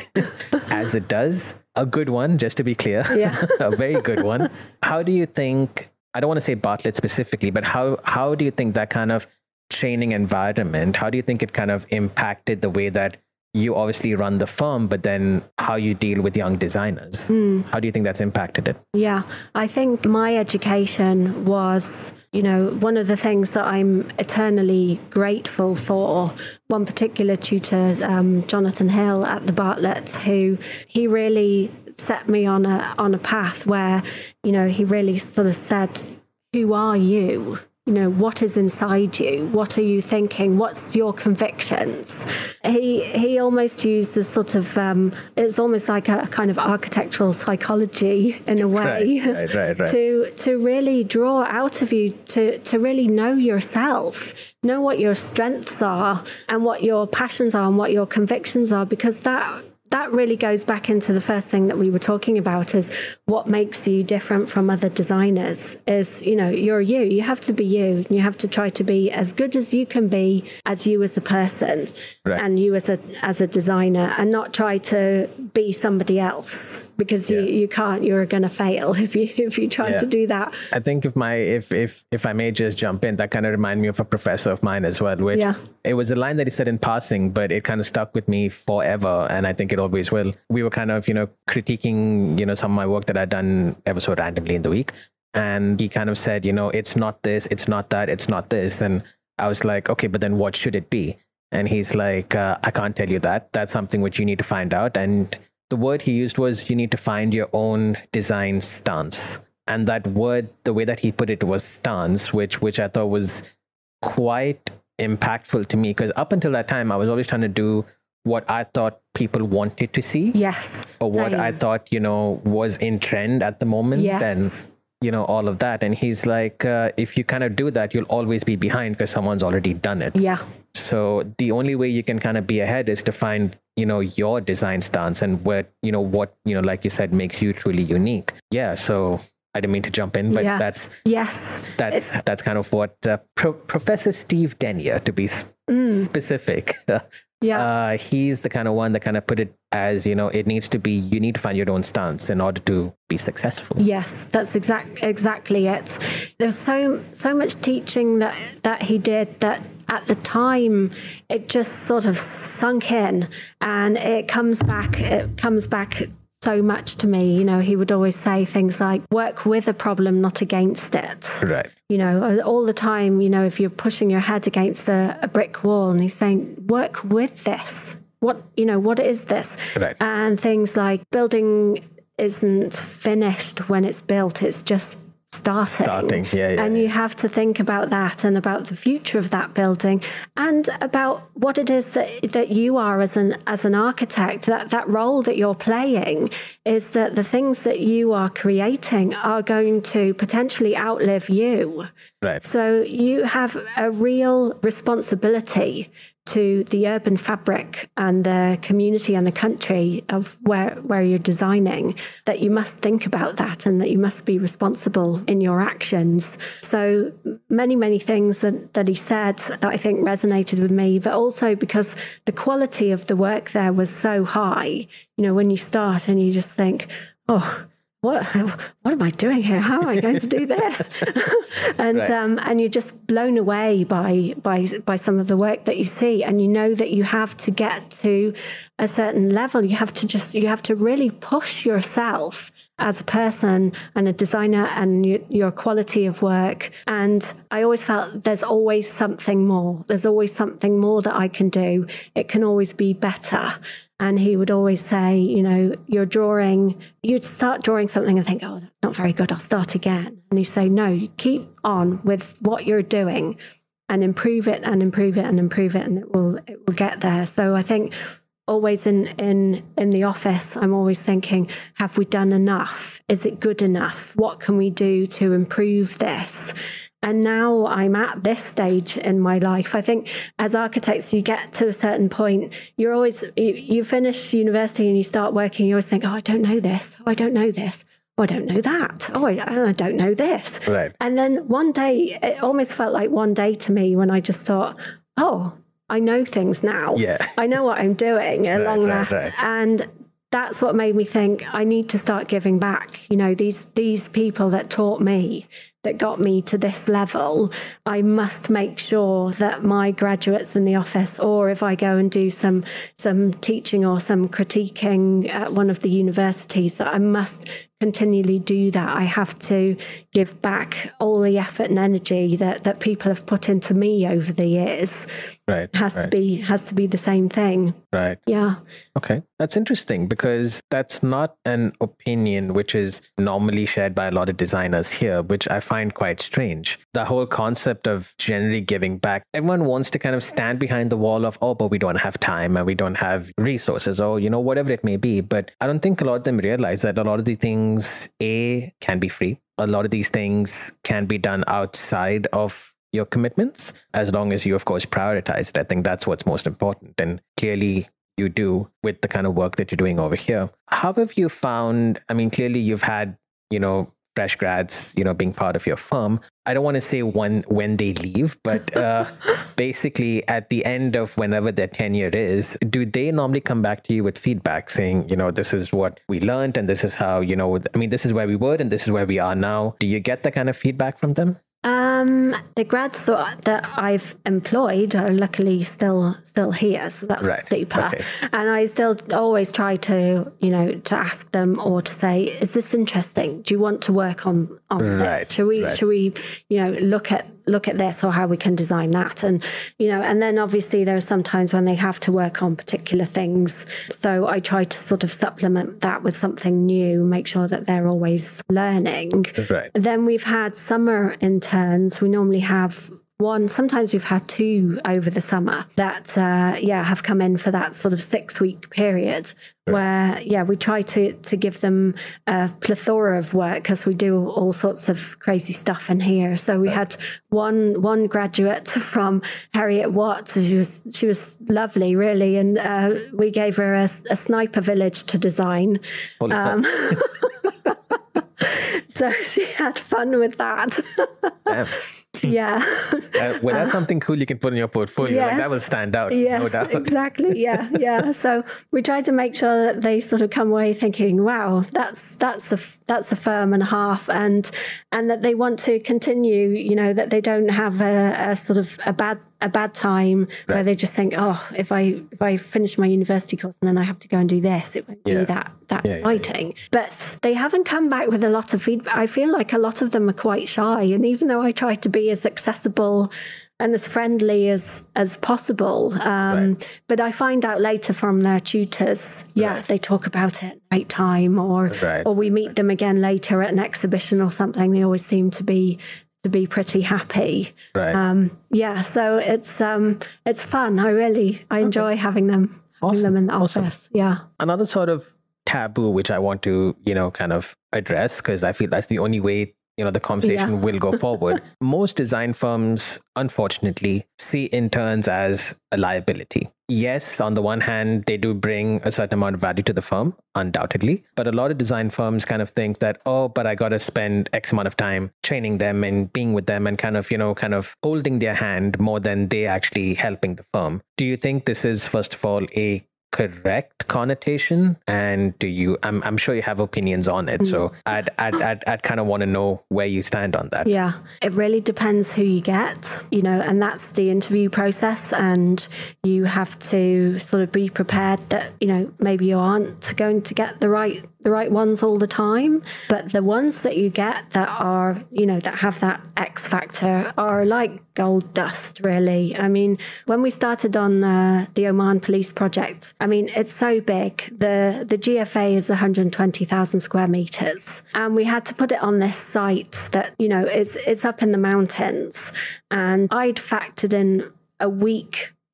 as it does. A good one, just to be clear. Yeah. A very good one. How do you think, I don't want to say Bartlett specifically, but how, how do you think that kind of training environment, how do you think it kind of impacted the way that you obviously run the firm, but then how you deal with young designers? Mm. How do you think that's impacted it? Yeah, I think my education was, you know, one of the things that I'm eternally grateful for. One particular tutor, um, Jonathan Hill at the Bartletts, who he really set me on a on a path where, you know, he really sort of said, who are you? You know, what is inside you? What are you thinking? What's your convictions? He he almost used a sort of, um, it's almost like a kind of architectural psychology in a way, right, right, right, right. to to really draw out of you, to, to really know yourself, know what your strengths are and what your passions are and what your convictions are, because that that really goes back into the first thing that we were talking about, is what makes you different from other designers is, you know, you're you. You have to be you. You have to try to be as good as you can be as you as a person, right, and you as a as a designer, and not try to be somebody else, because yeah. you, you can't. You're going to fail if you if you try yeah. to do that. I think if my if if if I may just jump in, that kind of reminded me of a professor of mine as well, which yeah. it was a line that he said in passing, but it kind of stuck with me forever, and I think it always will. We were kind of, you know, critiquing, you know, some of my work that I'd done ever so randomly in the week. And he kind of said, you know, it's not this, it's not that, it's not this. And I was like, okay, but then what should it be? And he's like, uh, I can't tell you that. That's something which you need to find out. And the word he used was, you need to find your own design stance. And that word, the way that he put it was stance, which which I thought was quite impactful to me, because up until that time, I was always trying to do what I thought people wanted to see. Yes. Or what same. I thought, you know, was in trend at the moment. Yes. And, you know, all of that. And he's like, uh, if you kind of do that, you'll always be behind because someone's already done it. Yeah. So the only way you can kind of be ahead is to find, you know, your design stance and where, you know, what, you know, like you said, makes you truly unique. Yeah. So I didn't mean to jump in, but yeah. that's, yes, that's, it's... that's kind of what uh, Pro- Professor Steve Denyer, to be mm. specific, yeah, uh, he's the kind of one that kind of put it as, you know, it needs to be, you need to find your own stance in order to be successful. Yes, that's exact, exactly it. There's so, so much teaching that, that he did that at the time, it just sort of sunk in, and it comes back, it comes back so much to me. You know, he would always say things like, work with a problem, not against it. Right. You know, all the time, you know, if you're pushing your head against a, a brick wall, and he's saying, work with this. What, you know, what is this? Right. And things like building isn't finished when it's built. It's just starting. Starting, yeah, yeah. And yeah. you have to think about that and about the future of that building and about what it is that that you are as an as an architect. That that role that you're playing is that the things that you are creating are going to potentially outlive you. Right. So you have a real responsibility to the urban fabric and the community and the country of where, where you're designing, that you must think about that and that you must be responsible in your actions. So many, many things that, that he said that I think resonated with me, but also because the quality of the work there was so high. You know, when you start and you just think, oh, What what am I doing here? How am I going to do this? and right. um, and you're just blown away by by by some of the work that you see, and you know that you have to get to a certain level. You have to just you have to really push yourself as a person and a designer and your, your quality of work. And I always felt there's always something more. There's always something more that I can do. It can always be better. And he would always say, you know, you're drawing, you'd start drawing something and think, oh, that's not very good, I'll start again. And he'd say, no, you keep on with what you're doing and improve it and improve it and improve it, and it will it will get there. So I think always in, in, in the office, I'm always thinking, have we done enough? Is it good enough? What can we do to improve this? And now I'm at this stage in my life. I think as architects, you get to a certain point, you're always, you, you finish university and you start working, you always think, oh, I don't know this. Oh, I don't know this. Oh, I don't know that. Oh, I, I don't know this. Right. And then one day, it almost felt like one day to me when I just thought, oh, I know things now. Yeah. I know what I'm doing at right, long right, last. Right. And that's what made me think I need to start giving back. You know, these these people that taught me, that got me to this level, I must make sure that my graduates in the office, or if I go and do some some teaching or some critiquing at one of the universities, that I must continually do that. I have to give back all the effort and energy that, that people have put into me over the years. Right. It has right. to be has to be the same thing. Right. Yeah. Okay. That's interesting because that's not an opinion which is normally shared by a lot of designers here, which I find quite strange. The whole concept of generally giving back, everyone wants to kind of stand behind the wall of, oh, but we don't have time and we don't have resources or, you know, whatever it may be. But I don't think a lot of them realize that a lot of the things, A, can be free. A lot of these things can be done outside of your commitments, as long as you, of course, prioritize it. I think that's what's most important. And clearly you do with the kind of work that you're doing over here. How have you found, I mean, clearly you've had, you know, fresh grads, you know, being part of your firm. I don't want to say when when they leave, but uh, basically at the end of whenever their tenure is, do they normally come back to you with feedback saying, you know, this is what we learned and this is how, you know, I mean, this is where we were and this is where we are now. Do you get that kind of feedback from them? Um, the grads that I've employed are luckily still still here, so that's right. super. Okay. And I still always try to, you know, to ask them or to say, "Is this interesting? Do you want to work on on right. this? Should we, right. should we, you know, look at look at this or how we can design that?" And you know, and then obviously there are some times when they have to work on particular things, so I try to sort of supplement that with something new, make sure that they're always learning. Right. Then we've had summer interns. We normally have one, sometimes we've had two over the summer that, uh, yeah, have come in for that sort of six week period right. where, yeah, we try to, to give them a plethora of work because we do all sorts of crazy stuff in here. So we right. had one, one graduate from Harriet Watts. She was, she was lovely, really. And, uh, we gave her a, a sniper village to design. Holy um, So she had fun with that. Damn. Yeah. Uh, well, that's something cool you can put in your portfolio. Yes. Like, that will stand out. Yes, no doubt. exactly. Yeah, yeah. So we try to make sure that they sort of come away thinking, "Wow, that's that's a that's a firm and a half," and and that they want to continue. You know, that they don't have a, a sort of a bad a bad time right. where they just think, "Oh, if I if I finish my university course and then I have to go and do this, it won't yeah. be that that yeah, exciting." Yeah, yeah. But they haven't come back with a lot of feedback. I feel like a lot of them are quite shy, and even though I try to be as accessible and as friendly as as possible, um, right. but I find out later from their tutors, yeah, right. they talk about it at night time, or right. or we meet them again later at an exhibition or something. They always seem to be to be pretty happy. Right. Um, yeah, so it's um, it's fun. I really I enjoy okay. having them having awesome. them in the awesome. office. Yeah. Another sort of taboo which I want to, you know, kind of address, because I feel that's the only way, you know, the conversation yeah. will go forward. Most design firms, unfortunately, see interns as a liability. Yes, on the one hand, they do bring a certain amount of value to the firm, undoubtedly. But a lot of design firms kind of think that, oh, but I got to spend X amount of time training them and being with them and kind of, you know, kind of holding their hand more than they actually helping the firm. Do you think this is, first of all, a correct connotation? And do you, I'm, I'm sure you have opinions on it. So I'd, I'd, I'd, I'd kind of want to know where you stand on that. Yeah, it really depends who you get, you know, and that's the interview process. And you have to sort of be prepared that, you know, maybe you aren't going to get the right the right ones all the time, but the ones that you get that are, you know, that have that X factor are like gold dust, really. I mean, when we started on uh, the Oman Police Project, I mean, it's so big. The the G F A is one hundred twenty thousand square meters, and we had to put it on this site that, you know, it's it's up in the mountains, and I'd factored in a week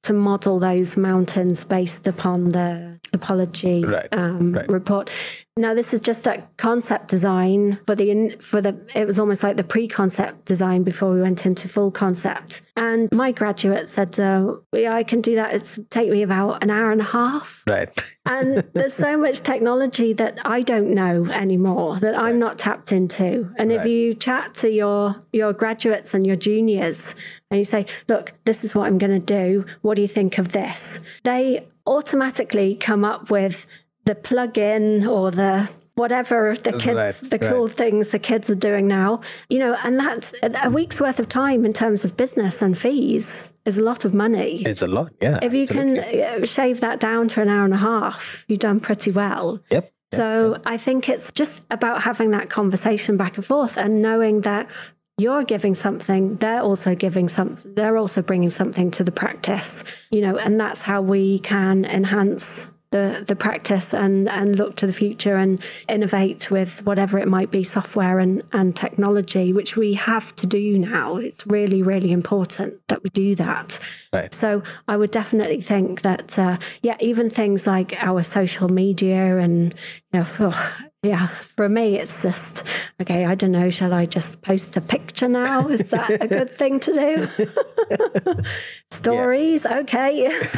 to model those mountains based upon the topology right. Um, right. report. Now, this is just a concept design for the, for the, it was almost like the pre-concept design before we went into full concept. And my graduate said, uh, yeah, I can do that. It's take me about an hour and a half. Right. And there's so much technology that I don't know anymore, that I'm right. not tapped into. And right. if you chat to your, your graduates and your juniors and you say, look, this is what I'm going to do. What do you think of this? They automatically come up with the plug-in or the whatever the kids, right, the cool right. things the kids are doing now, you know, and that's a week's worth of time in terms of business and fees is a lot of money. It's a lot, yeah. If you absolutely. can shave that down to an hour and a half, you've done pretty well. Yep. So yep. I think it's just about having that conversation back and forth and knowing that you're giving something, they're also giving something, they're also bringing something to the practice, you know, and that's how we can enhance the, the practice and, and look to the future and innovate with whatever it might be, software and, and technology, which we have to do now. It's really, really important that we do that. Right. So I would definitely think that, uh, yeah, even things like our social media and, you know, oh, yeah, for me, it's just, okay, I don't know, shall I just post a picture now? Is that a good thing to do? Stories, yeah. Okay.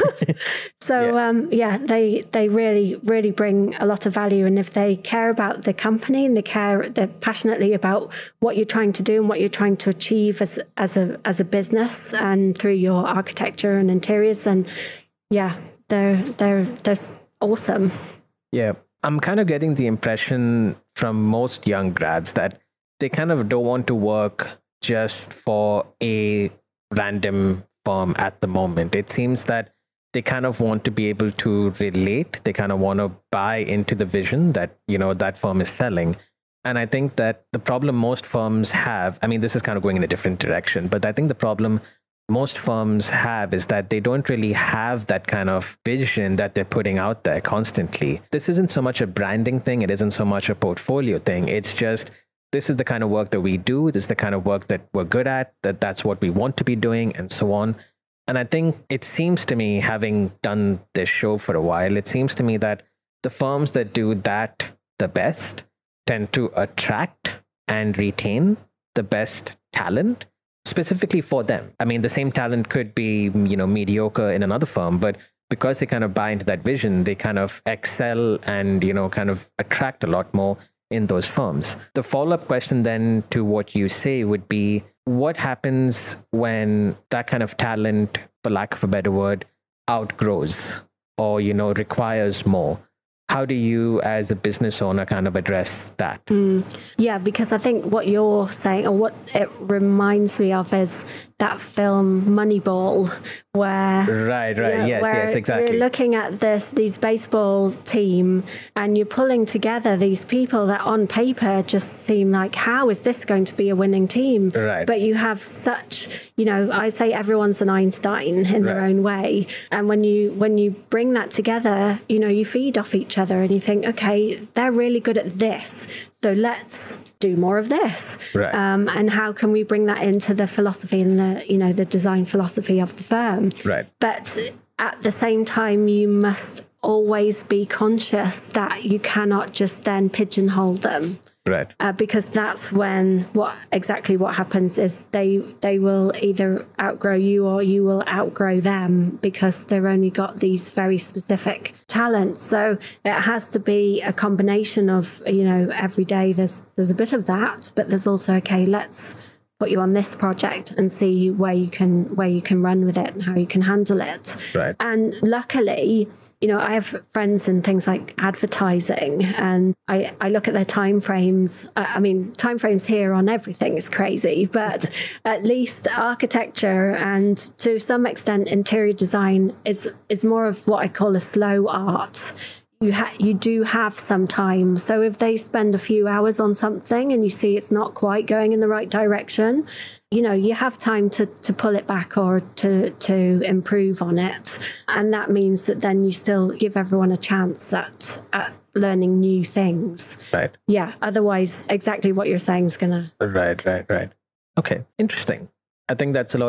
so, yeah. Um, yeah, they they really, really bring a lot of value. And if they care about the company and they care, they're passionately about what you're trying to do and what you're trying to achieve as, as, a, as a business and through your architecture and interiors, then, yeah, they're, they're, they're awesome. Yeah. I'm kind of getting the impression from most young grads that they kind of don't want to work just for a random firm at the moment. It seems that they kind of want to be able to relate. They kind of want to buy into the vision that, you know, that firm is selling. And I think that the problem most firms have, I mean, this is kind of going in a different direction, but I think the problem most firms have is that they don't really have that kind of vision that they're putting out there constantly. This isn't so much a branding thing. It isn't so much a portfolio thing. It's just, this is the kind of work that we do. This is the kind of work that we're good at, that that's what we want to be doing and so on. And I think it seems to me, having done this show for a while, it seems to me that the firms that do that the best tend to attract and retain the best talent specifically for them. I mean, the same talent could be, you know, mediocre in another firm, but because they kind of buy into that vision, they kind of excel and, you know, kind of attract a lot more in those firms. The follow-up question then to what you say would be, what happens when that kind of talent, for lack of a better word, outgrows or, you know, requires more? How do you, as a business owner, kind of address that? Mm, yeah, because I think what you're saying, or what it reminds me of, is that film Moneyball, where right, right, you know, yes, where yes, exactly. You're looking at this these baseball team, and you're pulling together these people that on paper just seem like, how is this going to be a winning team? Right. But you have such, you know, I say everyone's an Einstein in their right. own way, and when you when you bring that together, you know, you feed off each other, and you think, okay, they're really good at this, so let's do more of this. Right. Um, and how can we bring that into the philosophy and the, you know, the design philosophy of the firm? Right. But at the same time, you must always be conscious that you cannot just then pigeonhole them. Right. Uh, because that's when what exactly what happens is they they will either outgrow you or you will outgrow them, because they've only got these very specific talents. So it has to be a combination of, you know, every day there's there's a bit of that, but there's also, okay, let's put you on this project and see where you can where you can run with it and how you can handle it. Right. And luckily, you know, I have friends in things like advertising, and I, I look at their timeframes. I mean, timeframes here on everything is crazy, but at least architecture and to some extent interior design is is more of what I call a slow art. You ha- you do have some time. So if they spend a few hours on something and you see it's not quite going in the right direction, you know, you have time to, to pull it back or to, to improve on it. And that means that then you still give everyone a chance at, at learning new things. Right. Yeah. Otherwise, exactly what you're saying is going to... Right, right, right. Okay. Interesting. I think that's a lot of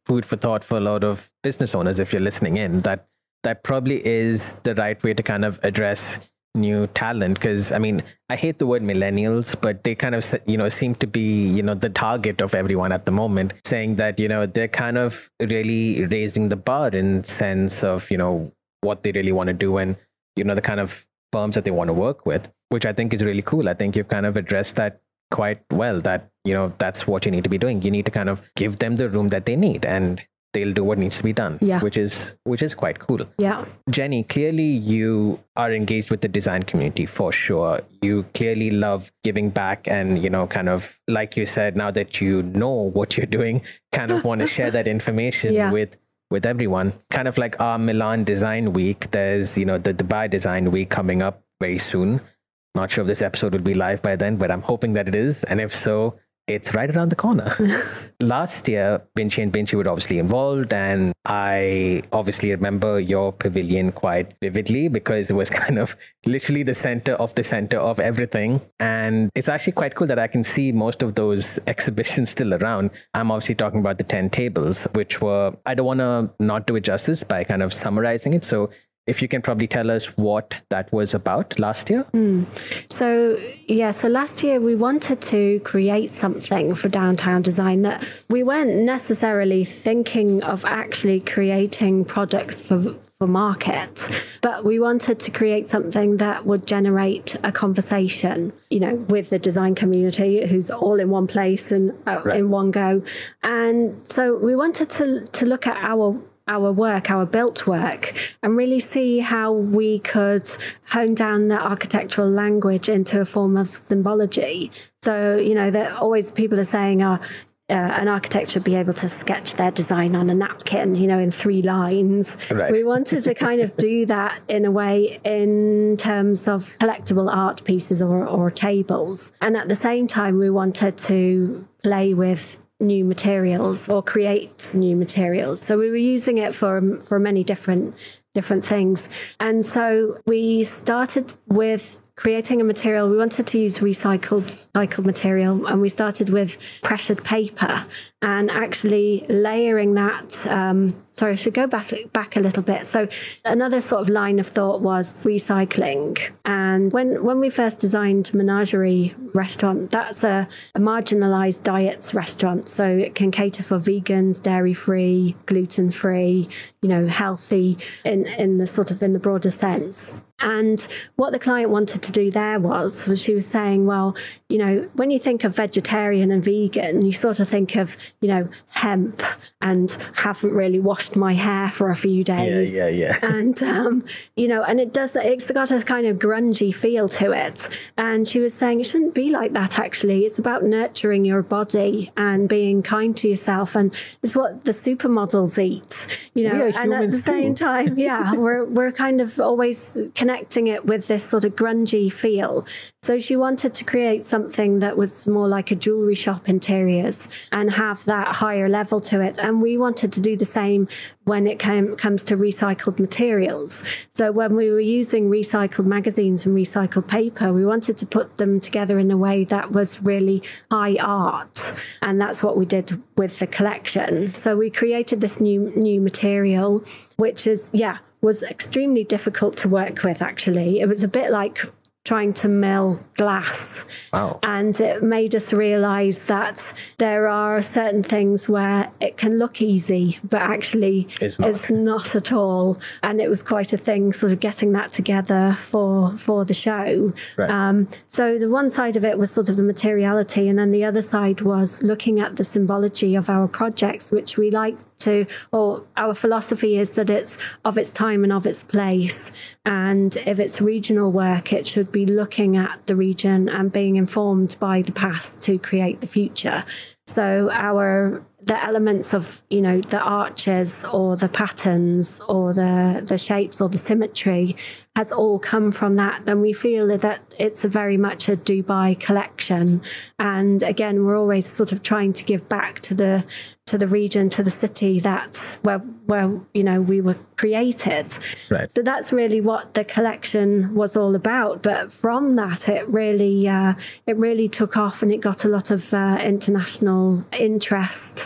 food for thought for a lot of business owners if you're listening in, that that probably is the right way to kind of address new talent. Because I mean, I hate the word millennials, but they kind of, you know, seem to be, you know, the target of everyone at the moment, saying that, you know, they're kind of really raising the bar in sense of, you know, what they really want to do and, you know, the kind of firms that they want to work with, which I think is really cool. I think you've kind of addressed that quite well, that, you know, that's what you need to be doing. You need to kind of give them the room that they need, and they'll do what needs to be done, yeah. which is which is quite cool. Yeah. Jenny, clearly you are engaged with the design community for sure. You clearly love giving back, and, you know, kind of like you said, now that you know what you're doing, kind of want to share that information yeah. with with everyone. Kind of like our Milan Design Week, there's, you know, the Dubai Design Week coming up very soon. Not sure if this episode will be live by then, but I'm hoping that it is. And if so, it's right around the corner. Last year, Binchy and Binchy were obviously involved, and I obviously remember your pavilion quite vividly because it was kind of literally the center of the center of everything. And it's actually quite cool that I can see most of those exhibitions still around. I'm obviously talking about the ten tables, which were, I don't want to not do it justice by kind of summarizing it. So if you can probably tell us what that was about last year. Mm. So, yeah, so last year we wanted to create something for downtown design that we weren't necessarily thinking of actually creating products for, for market, but we wanted to create something that would generate a conversation, you know, with the design community who's all in one place and uh, right. in one go. And so we wanted to to look at our our work, our built work, and really see how we could hone down the architectural language into a form of symbology. So, you know, that always people are saying, oh, uh, an architect should be able to sketch their design on a napkin, you know, in three lines. Right. We wanted to kind of do that in a way in terms of collectible art pieces or, or tables. And at the same time, we wanted to play with new materials or create new materials. So we were using it for for many different different things. And so we started with creating a material. We wanted to use recycled recycled material, and we started with pressured paper and actually layering that. Um, sorry, I should go back back a little bit. So another sort of line of thought was recycling. And when when we first designed Menagerie Restaurant, that's a, a marginalized diets restaurant. So it can cater for vegans, dairy-free, gluten-free, you know, healthy in, in the sort of in the broader sense. And what the client wanted to do there was, was she was saying, well, you know, when you think of vegetarian and vegan, you sort of think of, you know, hemp and haven't really washed my hair for a few days. Yeah, yeah, yeah. And, um, you know, and it does, it's got a kind of grungy feel to it. And she was saying it shouldn't be like that, actually. It's about nurturing your body and being kind to yourself. And it's what the supermodels eat, you know, and at the same too. time, yeah, we're, we're kind of always connecting it with this sort of grungy feel. So she wanted to create something that was more like a jewelry shop interiors and have that higher level to it. And we wanted to do the same when it came, comes to recycled materials. So when we were using recycled magazines and recycled paper, we wanted to put them together in a way that was really high art. And that's what we did with the collection. So we created this new new material, which is, yeah, was extremely difficult to work with, actually. It was a bit like trying to mill glass. Wow. And it made us realize that there are certain things where it can look easy, but actually it's not, it's not at all. And it was quite a thing sort of getting that together for, for the show. Right. Um, so the one side of it was sort of the materiality, and then the other side was looking at the symbology of our projects, which we like to, or our philosophy is that it's of its time and of its place. And if it's regional work, it should be looking at the region and being informed by the past to create the future. So our the elements of, you know, the arches or the patterns or the, the shapes or the symmetry has all come from that. And we feel that it's a very much a Dubai collection. And again, we're always sort of trying to give back to the to the region, to the city that's where, where, you know, we were created. Right. So that's really what the collection was all about. But from that, it really, uh, it really took off, and it got a lot of uh, international interest.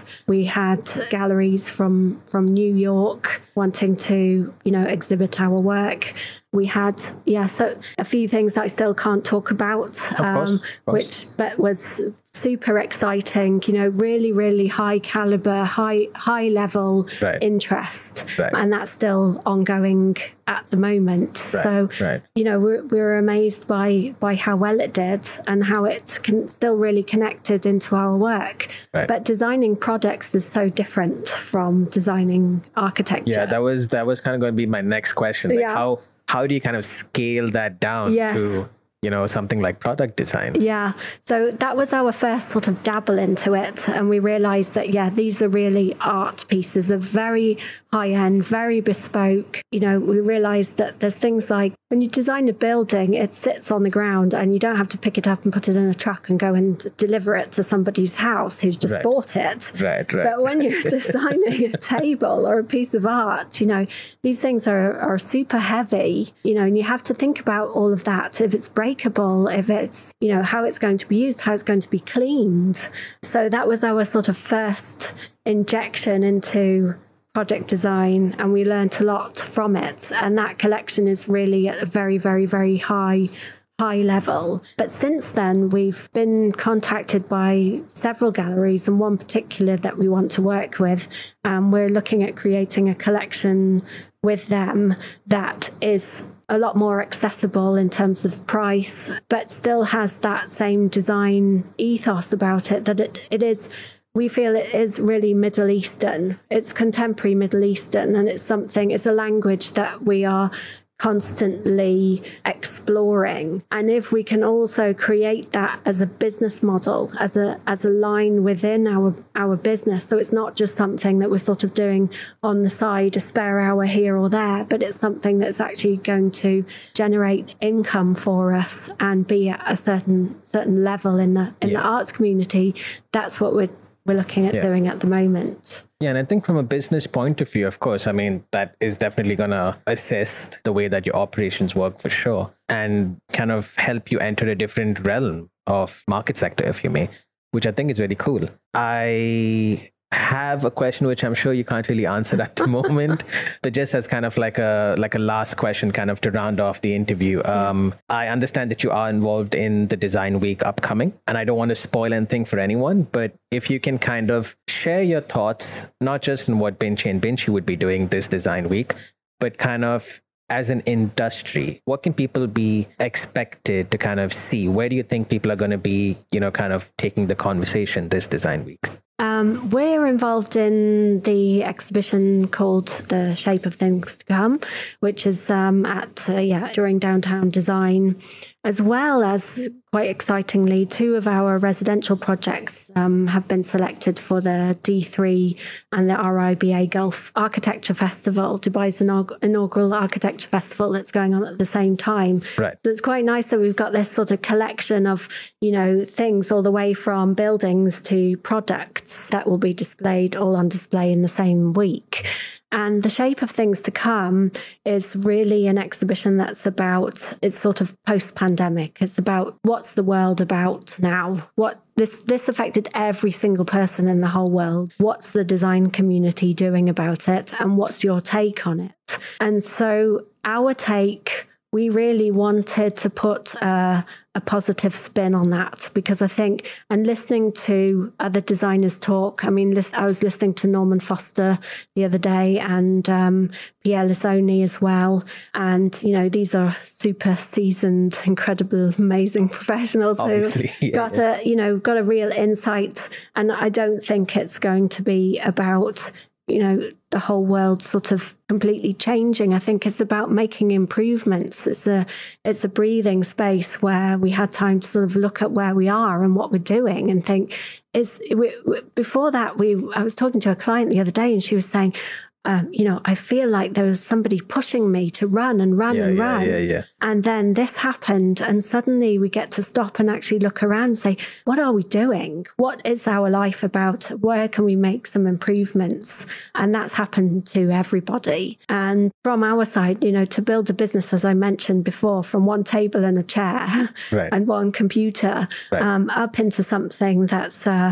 We had galleries from, from New York wanting to, you know, exhibit our work. We had, yeah, so a few things that I still can't talk about, of course, um, of course. which but was super exciting, you know, really, really high caliber, high high level right. interest. Right. And that's still ongoing at the moment. Right. So, right. you know, we're, we're amazed by, by how well it did and how it can still really connected into our work. Right. But designing products is so different from designing architecture. Yeah, that was that was kind of going to be my next question. Like yeah. how how do you kind of scale that down yes. to, you know, something like product design? Yeah. So that was our first sort of dabble into it. And we realized that, yeah, these are really art pieces. They're very high end, very bespoke. You know, we realized that there's things like when you design a building, it sits on the ground and you don't have to pick it up and put it in a truck and go and deliver it to somebody's house who's just right. bought it. Right, right. But when you're designing a table or a piece of art, you know, these things are, are super heavy, you know, and you have to think about all of that. If it's breakable, if it's, you know, how it's going to be used, how it's going to be cleaned. So that was our sort of first injection into project design, and we learned a lot from it. And that collection is really at a very, very, very high high level. But since then, we've been contacted by several galleries, and one particular that we want to work with. Um, we're looking at creating a collection with them that is a lot more accessible in terms of price, but still has that same design ethos about it, that it, it is... We feel it is really Middle Eastern. It's contemporary Middle Eastern, and it's something, it's a language that we are constantly exploring. And if we can also create that as a business model, as a as a line within our our business, so it's not just something that we're sort of doing on the side, a spare hour here or there, but it's something that's actually going to generate income for us and be at a certain certain level in the in yeah. the arts community. That's what we're we're looking at yeah. doing at the moment. Yeah, and I think from a business point of view, of course, I mean, that is definitely going to assist the way that your operations work for sure, and kind of help you enter a different realm of market sector, if you may, which I think is really cool. I have a question which I'm sure you can't really answer at the moment, but just as kind of like a like a last question kind of to round off the interview. Um, I understand that you are involved in the Design Week upcoming, and I don't want to spoil anything for anyone, but if you can kind of share your thoughts, not just on what Binchy and Binchy would be doing this Design Week, but kind of as an industry, what can people be expected to kind of see? Where do you think people are going to be, you know, kind of taking the conversation this Design Week? Um, we're involved in the exhibition called The Shape of Things to Come, which is um, at, uh, yeah, during Downtown Design, as well as, quite excitingly, two of our residential projects um, have been selected for the D three and the R I B A Gulf Architecture Festival, Dubai's inaugural architecture festival that's going on at the same time. Right. So it's quite nice that we've got this sort of collection of, you know, things all the way from buildings to products that will be displayed all on display in the same week. And The Shape of Things to Come is really an exhibition that's about, it's sort of post-pandemic. It's about what's the world about now? What this this affected every single person in the whole world. What's the design community doing about it? And what's your take on it? And so our take, we really wanted to put uh, a positive spin on that, because I think, and listening to other designers talk, I mean, list, I was listening to Norman Foster the other day, and um, Pierre Lissoni as well. And, you know, these are super seasoned, incredible, amazing professionals Obviously, who yeah, got yeah. a, you know, got a real insight. And I don't think it's going to be about, you know, the whole world sort of completely changing. I think it's about making improvements. It's a it's a breathing space where we had time to sort of look at where we are and what we're doing and think, is we, we, before that, we I was talking to a client the other day, and she was saying, Um, you know, I feel like there was somebody pushing me to run and run yeah, and yeah, run. Yeah, yeah. And then this happened, and suddenly we get to stop and actually look around and say, what are we doing? What is our life about? Where can we make some improvements? And that's happened to everybody. And from our side, you know, to build a business, as I mentioned before, from one table and a chair right. and one computer, right. um, up into something that's uh,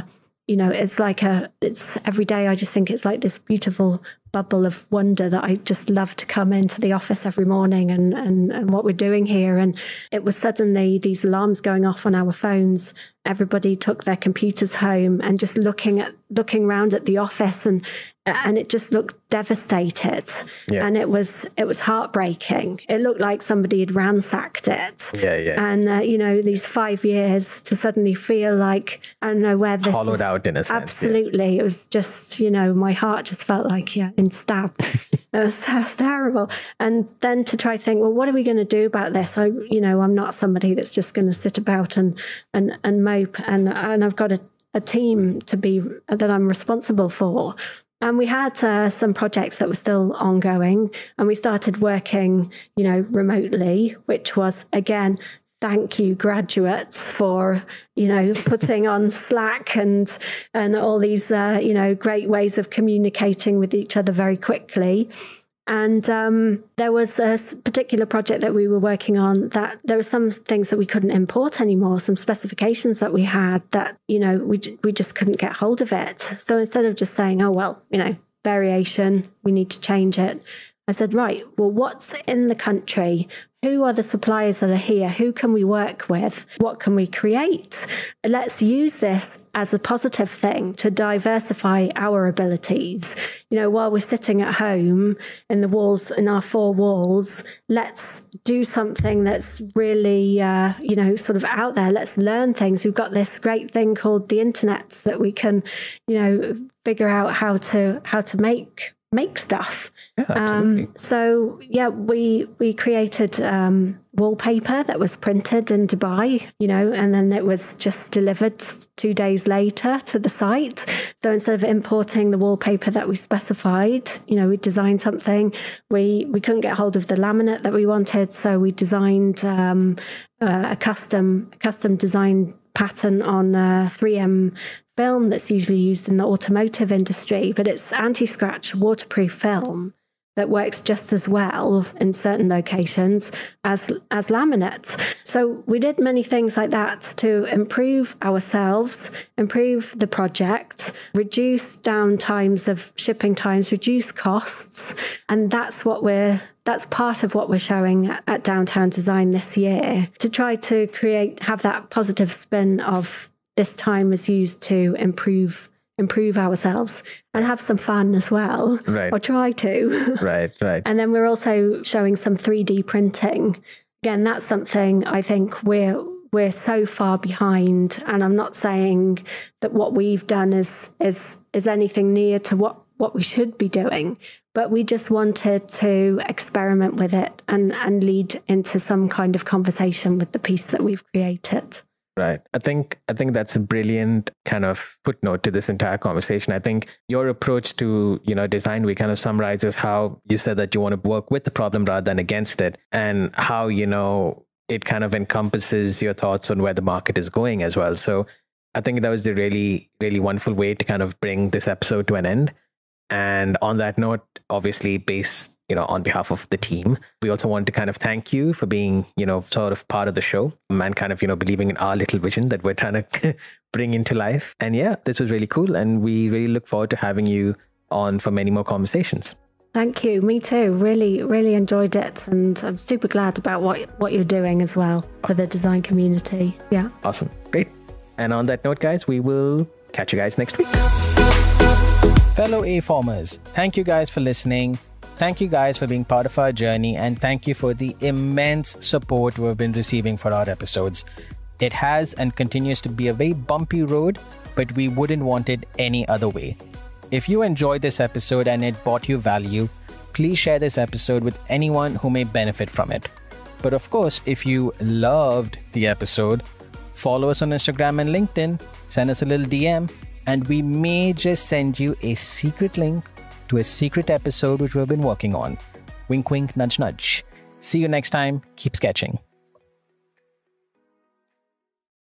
you know, it's like a, it's every day. I just think it's like this beautiful bubble of wonder that I just love to come into the office every morning and, and, and what we're doing here. And it was suddenly these alarms going off on our phones. Everybody took their computers home and just looking at, looking around at the office, and, and it just looked devastated. Yeah. And it was, it was heartbreaking. It looked like somebody had ransacked it. Yeah, yeah. And, uh, you know, these five years to suddenly feel like, I don't know where this hollowed is. out in a sense. Absolutely. Yeah. It was just, you know, my heart just felt like, yeah, in stabbed. It was, it was terrible. And then to try to think, well, what are we going to do about this? I, you know, I'm not somebody that's just going to sit about and, and, and mope. And, and I've got a, a team to be, that I'm responsible for. And we had uh, some projects that were still ongoing, and we started working, you know, remotely, which was, again, thank you, graduates, for, you know, putting on Slack and and all these, uh, you know, great ways of communicating with each other very quickly. And um, there was a particular project that we were working on that there were some things that we couldn't import anymore, some specifications that we had that, you know, we we just couldn't get hold of it. So instead of just saying, oh, well, you know, variation, we need to change it, I said, right, well, what's in the country? Who are the suppliers that are here? Who can we work with? What can we create? Let's use this as a positive thing to diversify our abilities. You know, while we're sitting at home in the walls, in our four walls, let's do something that's really, uh, you know, sort of out there. Let's learn things. We've got this great thing called the internet that we can, you know, figure out how to how to make make stuff. Yeah, um, so yeah, we we created um, wallpaper that was printed in Dubai, you know, and then it was just delivered two days later to the site. So instead of importing the wallpaper that we specified, you know, we designed something. We we couldn't get hold of the laminate that we wanted, so we designed um, uh, a custom custom design pattern on uh, three M film that's usually used in the automotive industry, but it's anti-scratch waterproof film that works just as well in certain locations as as laminate. So we did many things like that to improve ourselves, improve the project, reduce down times of shipping times, reduce costs, and that's what we're that's part of what we're showing at, at Downtown Design this year, to try to create have that positive spin of this time is used to improve improve ourselves and have some fun as well, right. or try to. Right, right. And then we're also showing some three D printing. Again, that's something I think we're we're so far behind. And I'm not saying that what we've done is is is anything near to what, what we should be doing, but we just wanted to experiment with it and, and lead into some kind of conversation with the piece that we've created. Right. I think I think that's a brilliant kind of footnote to this entire conversation. I think your approach to, you know, design week kind of summarizes how you said that you want to work with the problem rather than against it, and how, you know, it kind of encompasses your thoughts on where the market is going as well. So I think that was the really, really wonderful way to kind of bring this episode to an end. And on that note, obviously based, you know, on behalf of the team, we also want to kind of thank you for being, you know, sort of part of the show and kind of, you know, believing in our little vision that we're trying to bring into life. And yeah, this was really cool. And we really look forward to having you on for many more conversations. Thank you. Me too. Really, really enjoyed it. And I'm super glad about what, what you're doing as well for the design community. Yeah. Awesome. Great. And on that note, guys, we will catch you guys next week. Fellow A-Formers, thank you guys for listening. Thank you guys for being part of our journey, and thank you for the immense support we've been receiving for our episodes. It has and continues to be a very bumpy road, but we wouldn't want it any other way. If you enjoyed this episode and it brought you value, please share this episode with anyone who may benefit from it. But of course, if you loved the episode, follow us on Instagram and LinkedIn, send us a little D M, and we may just send you a secret link to a secret episode which we've been working on. Wink, wink, nudge, nudge. See you next time. Keep sketching.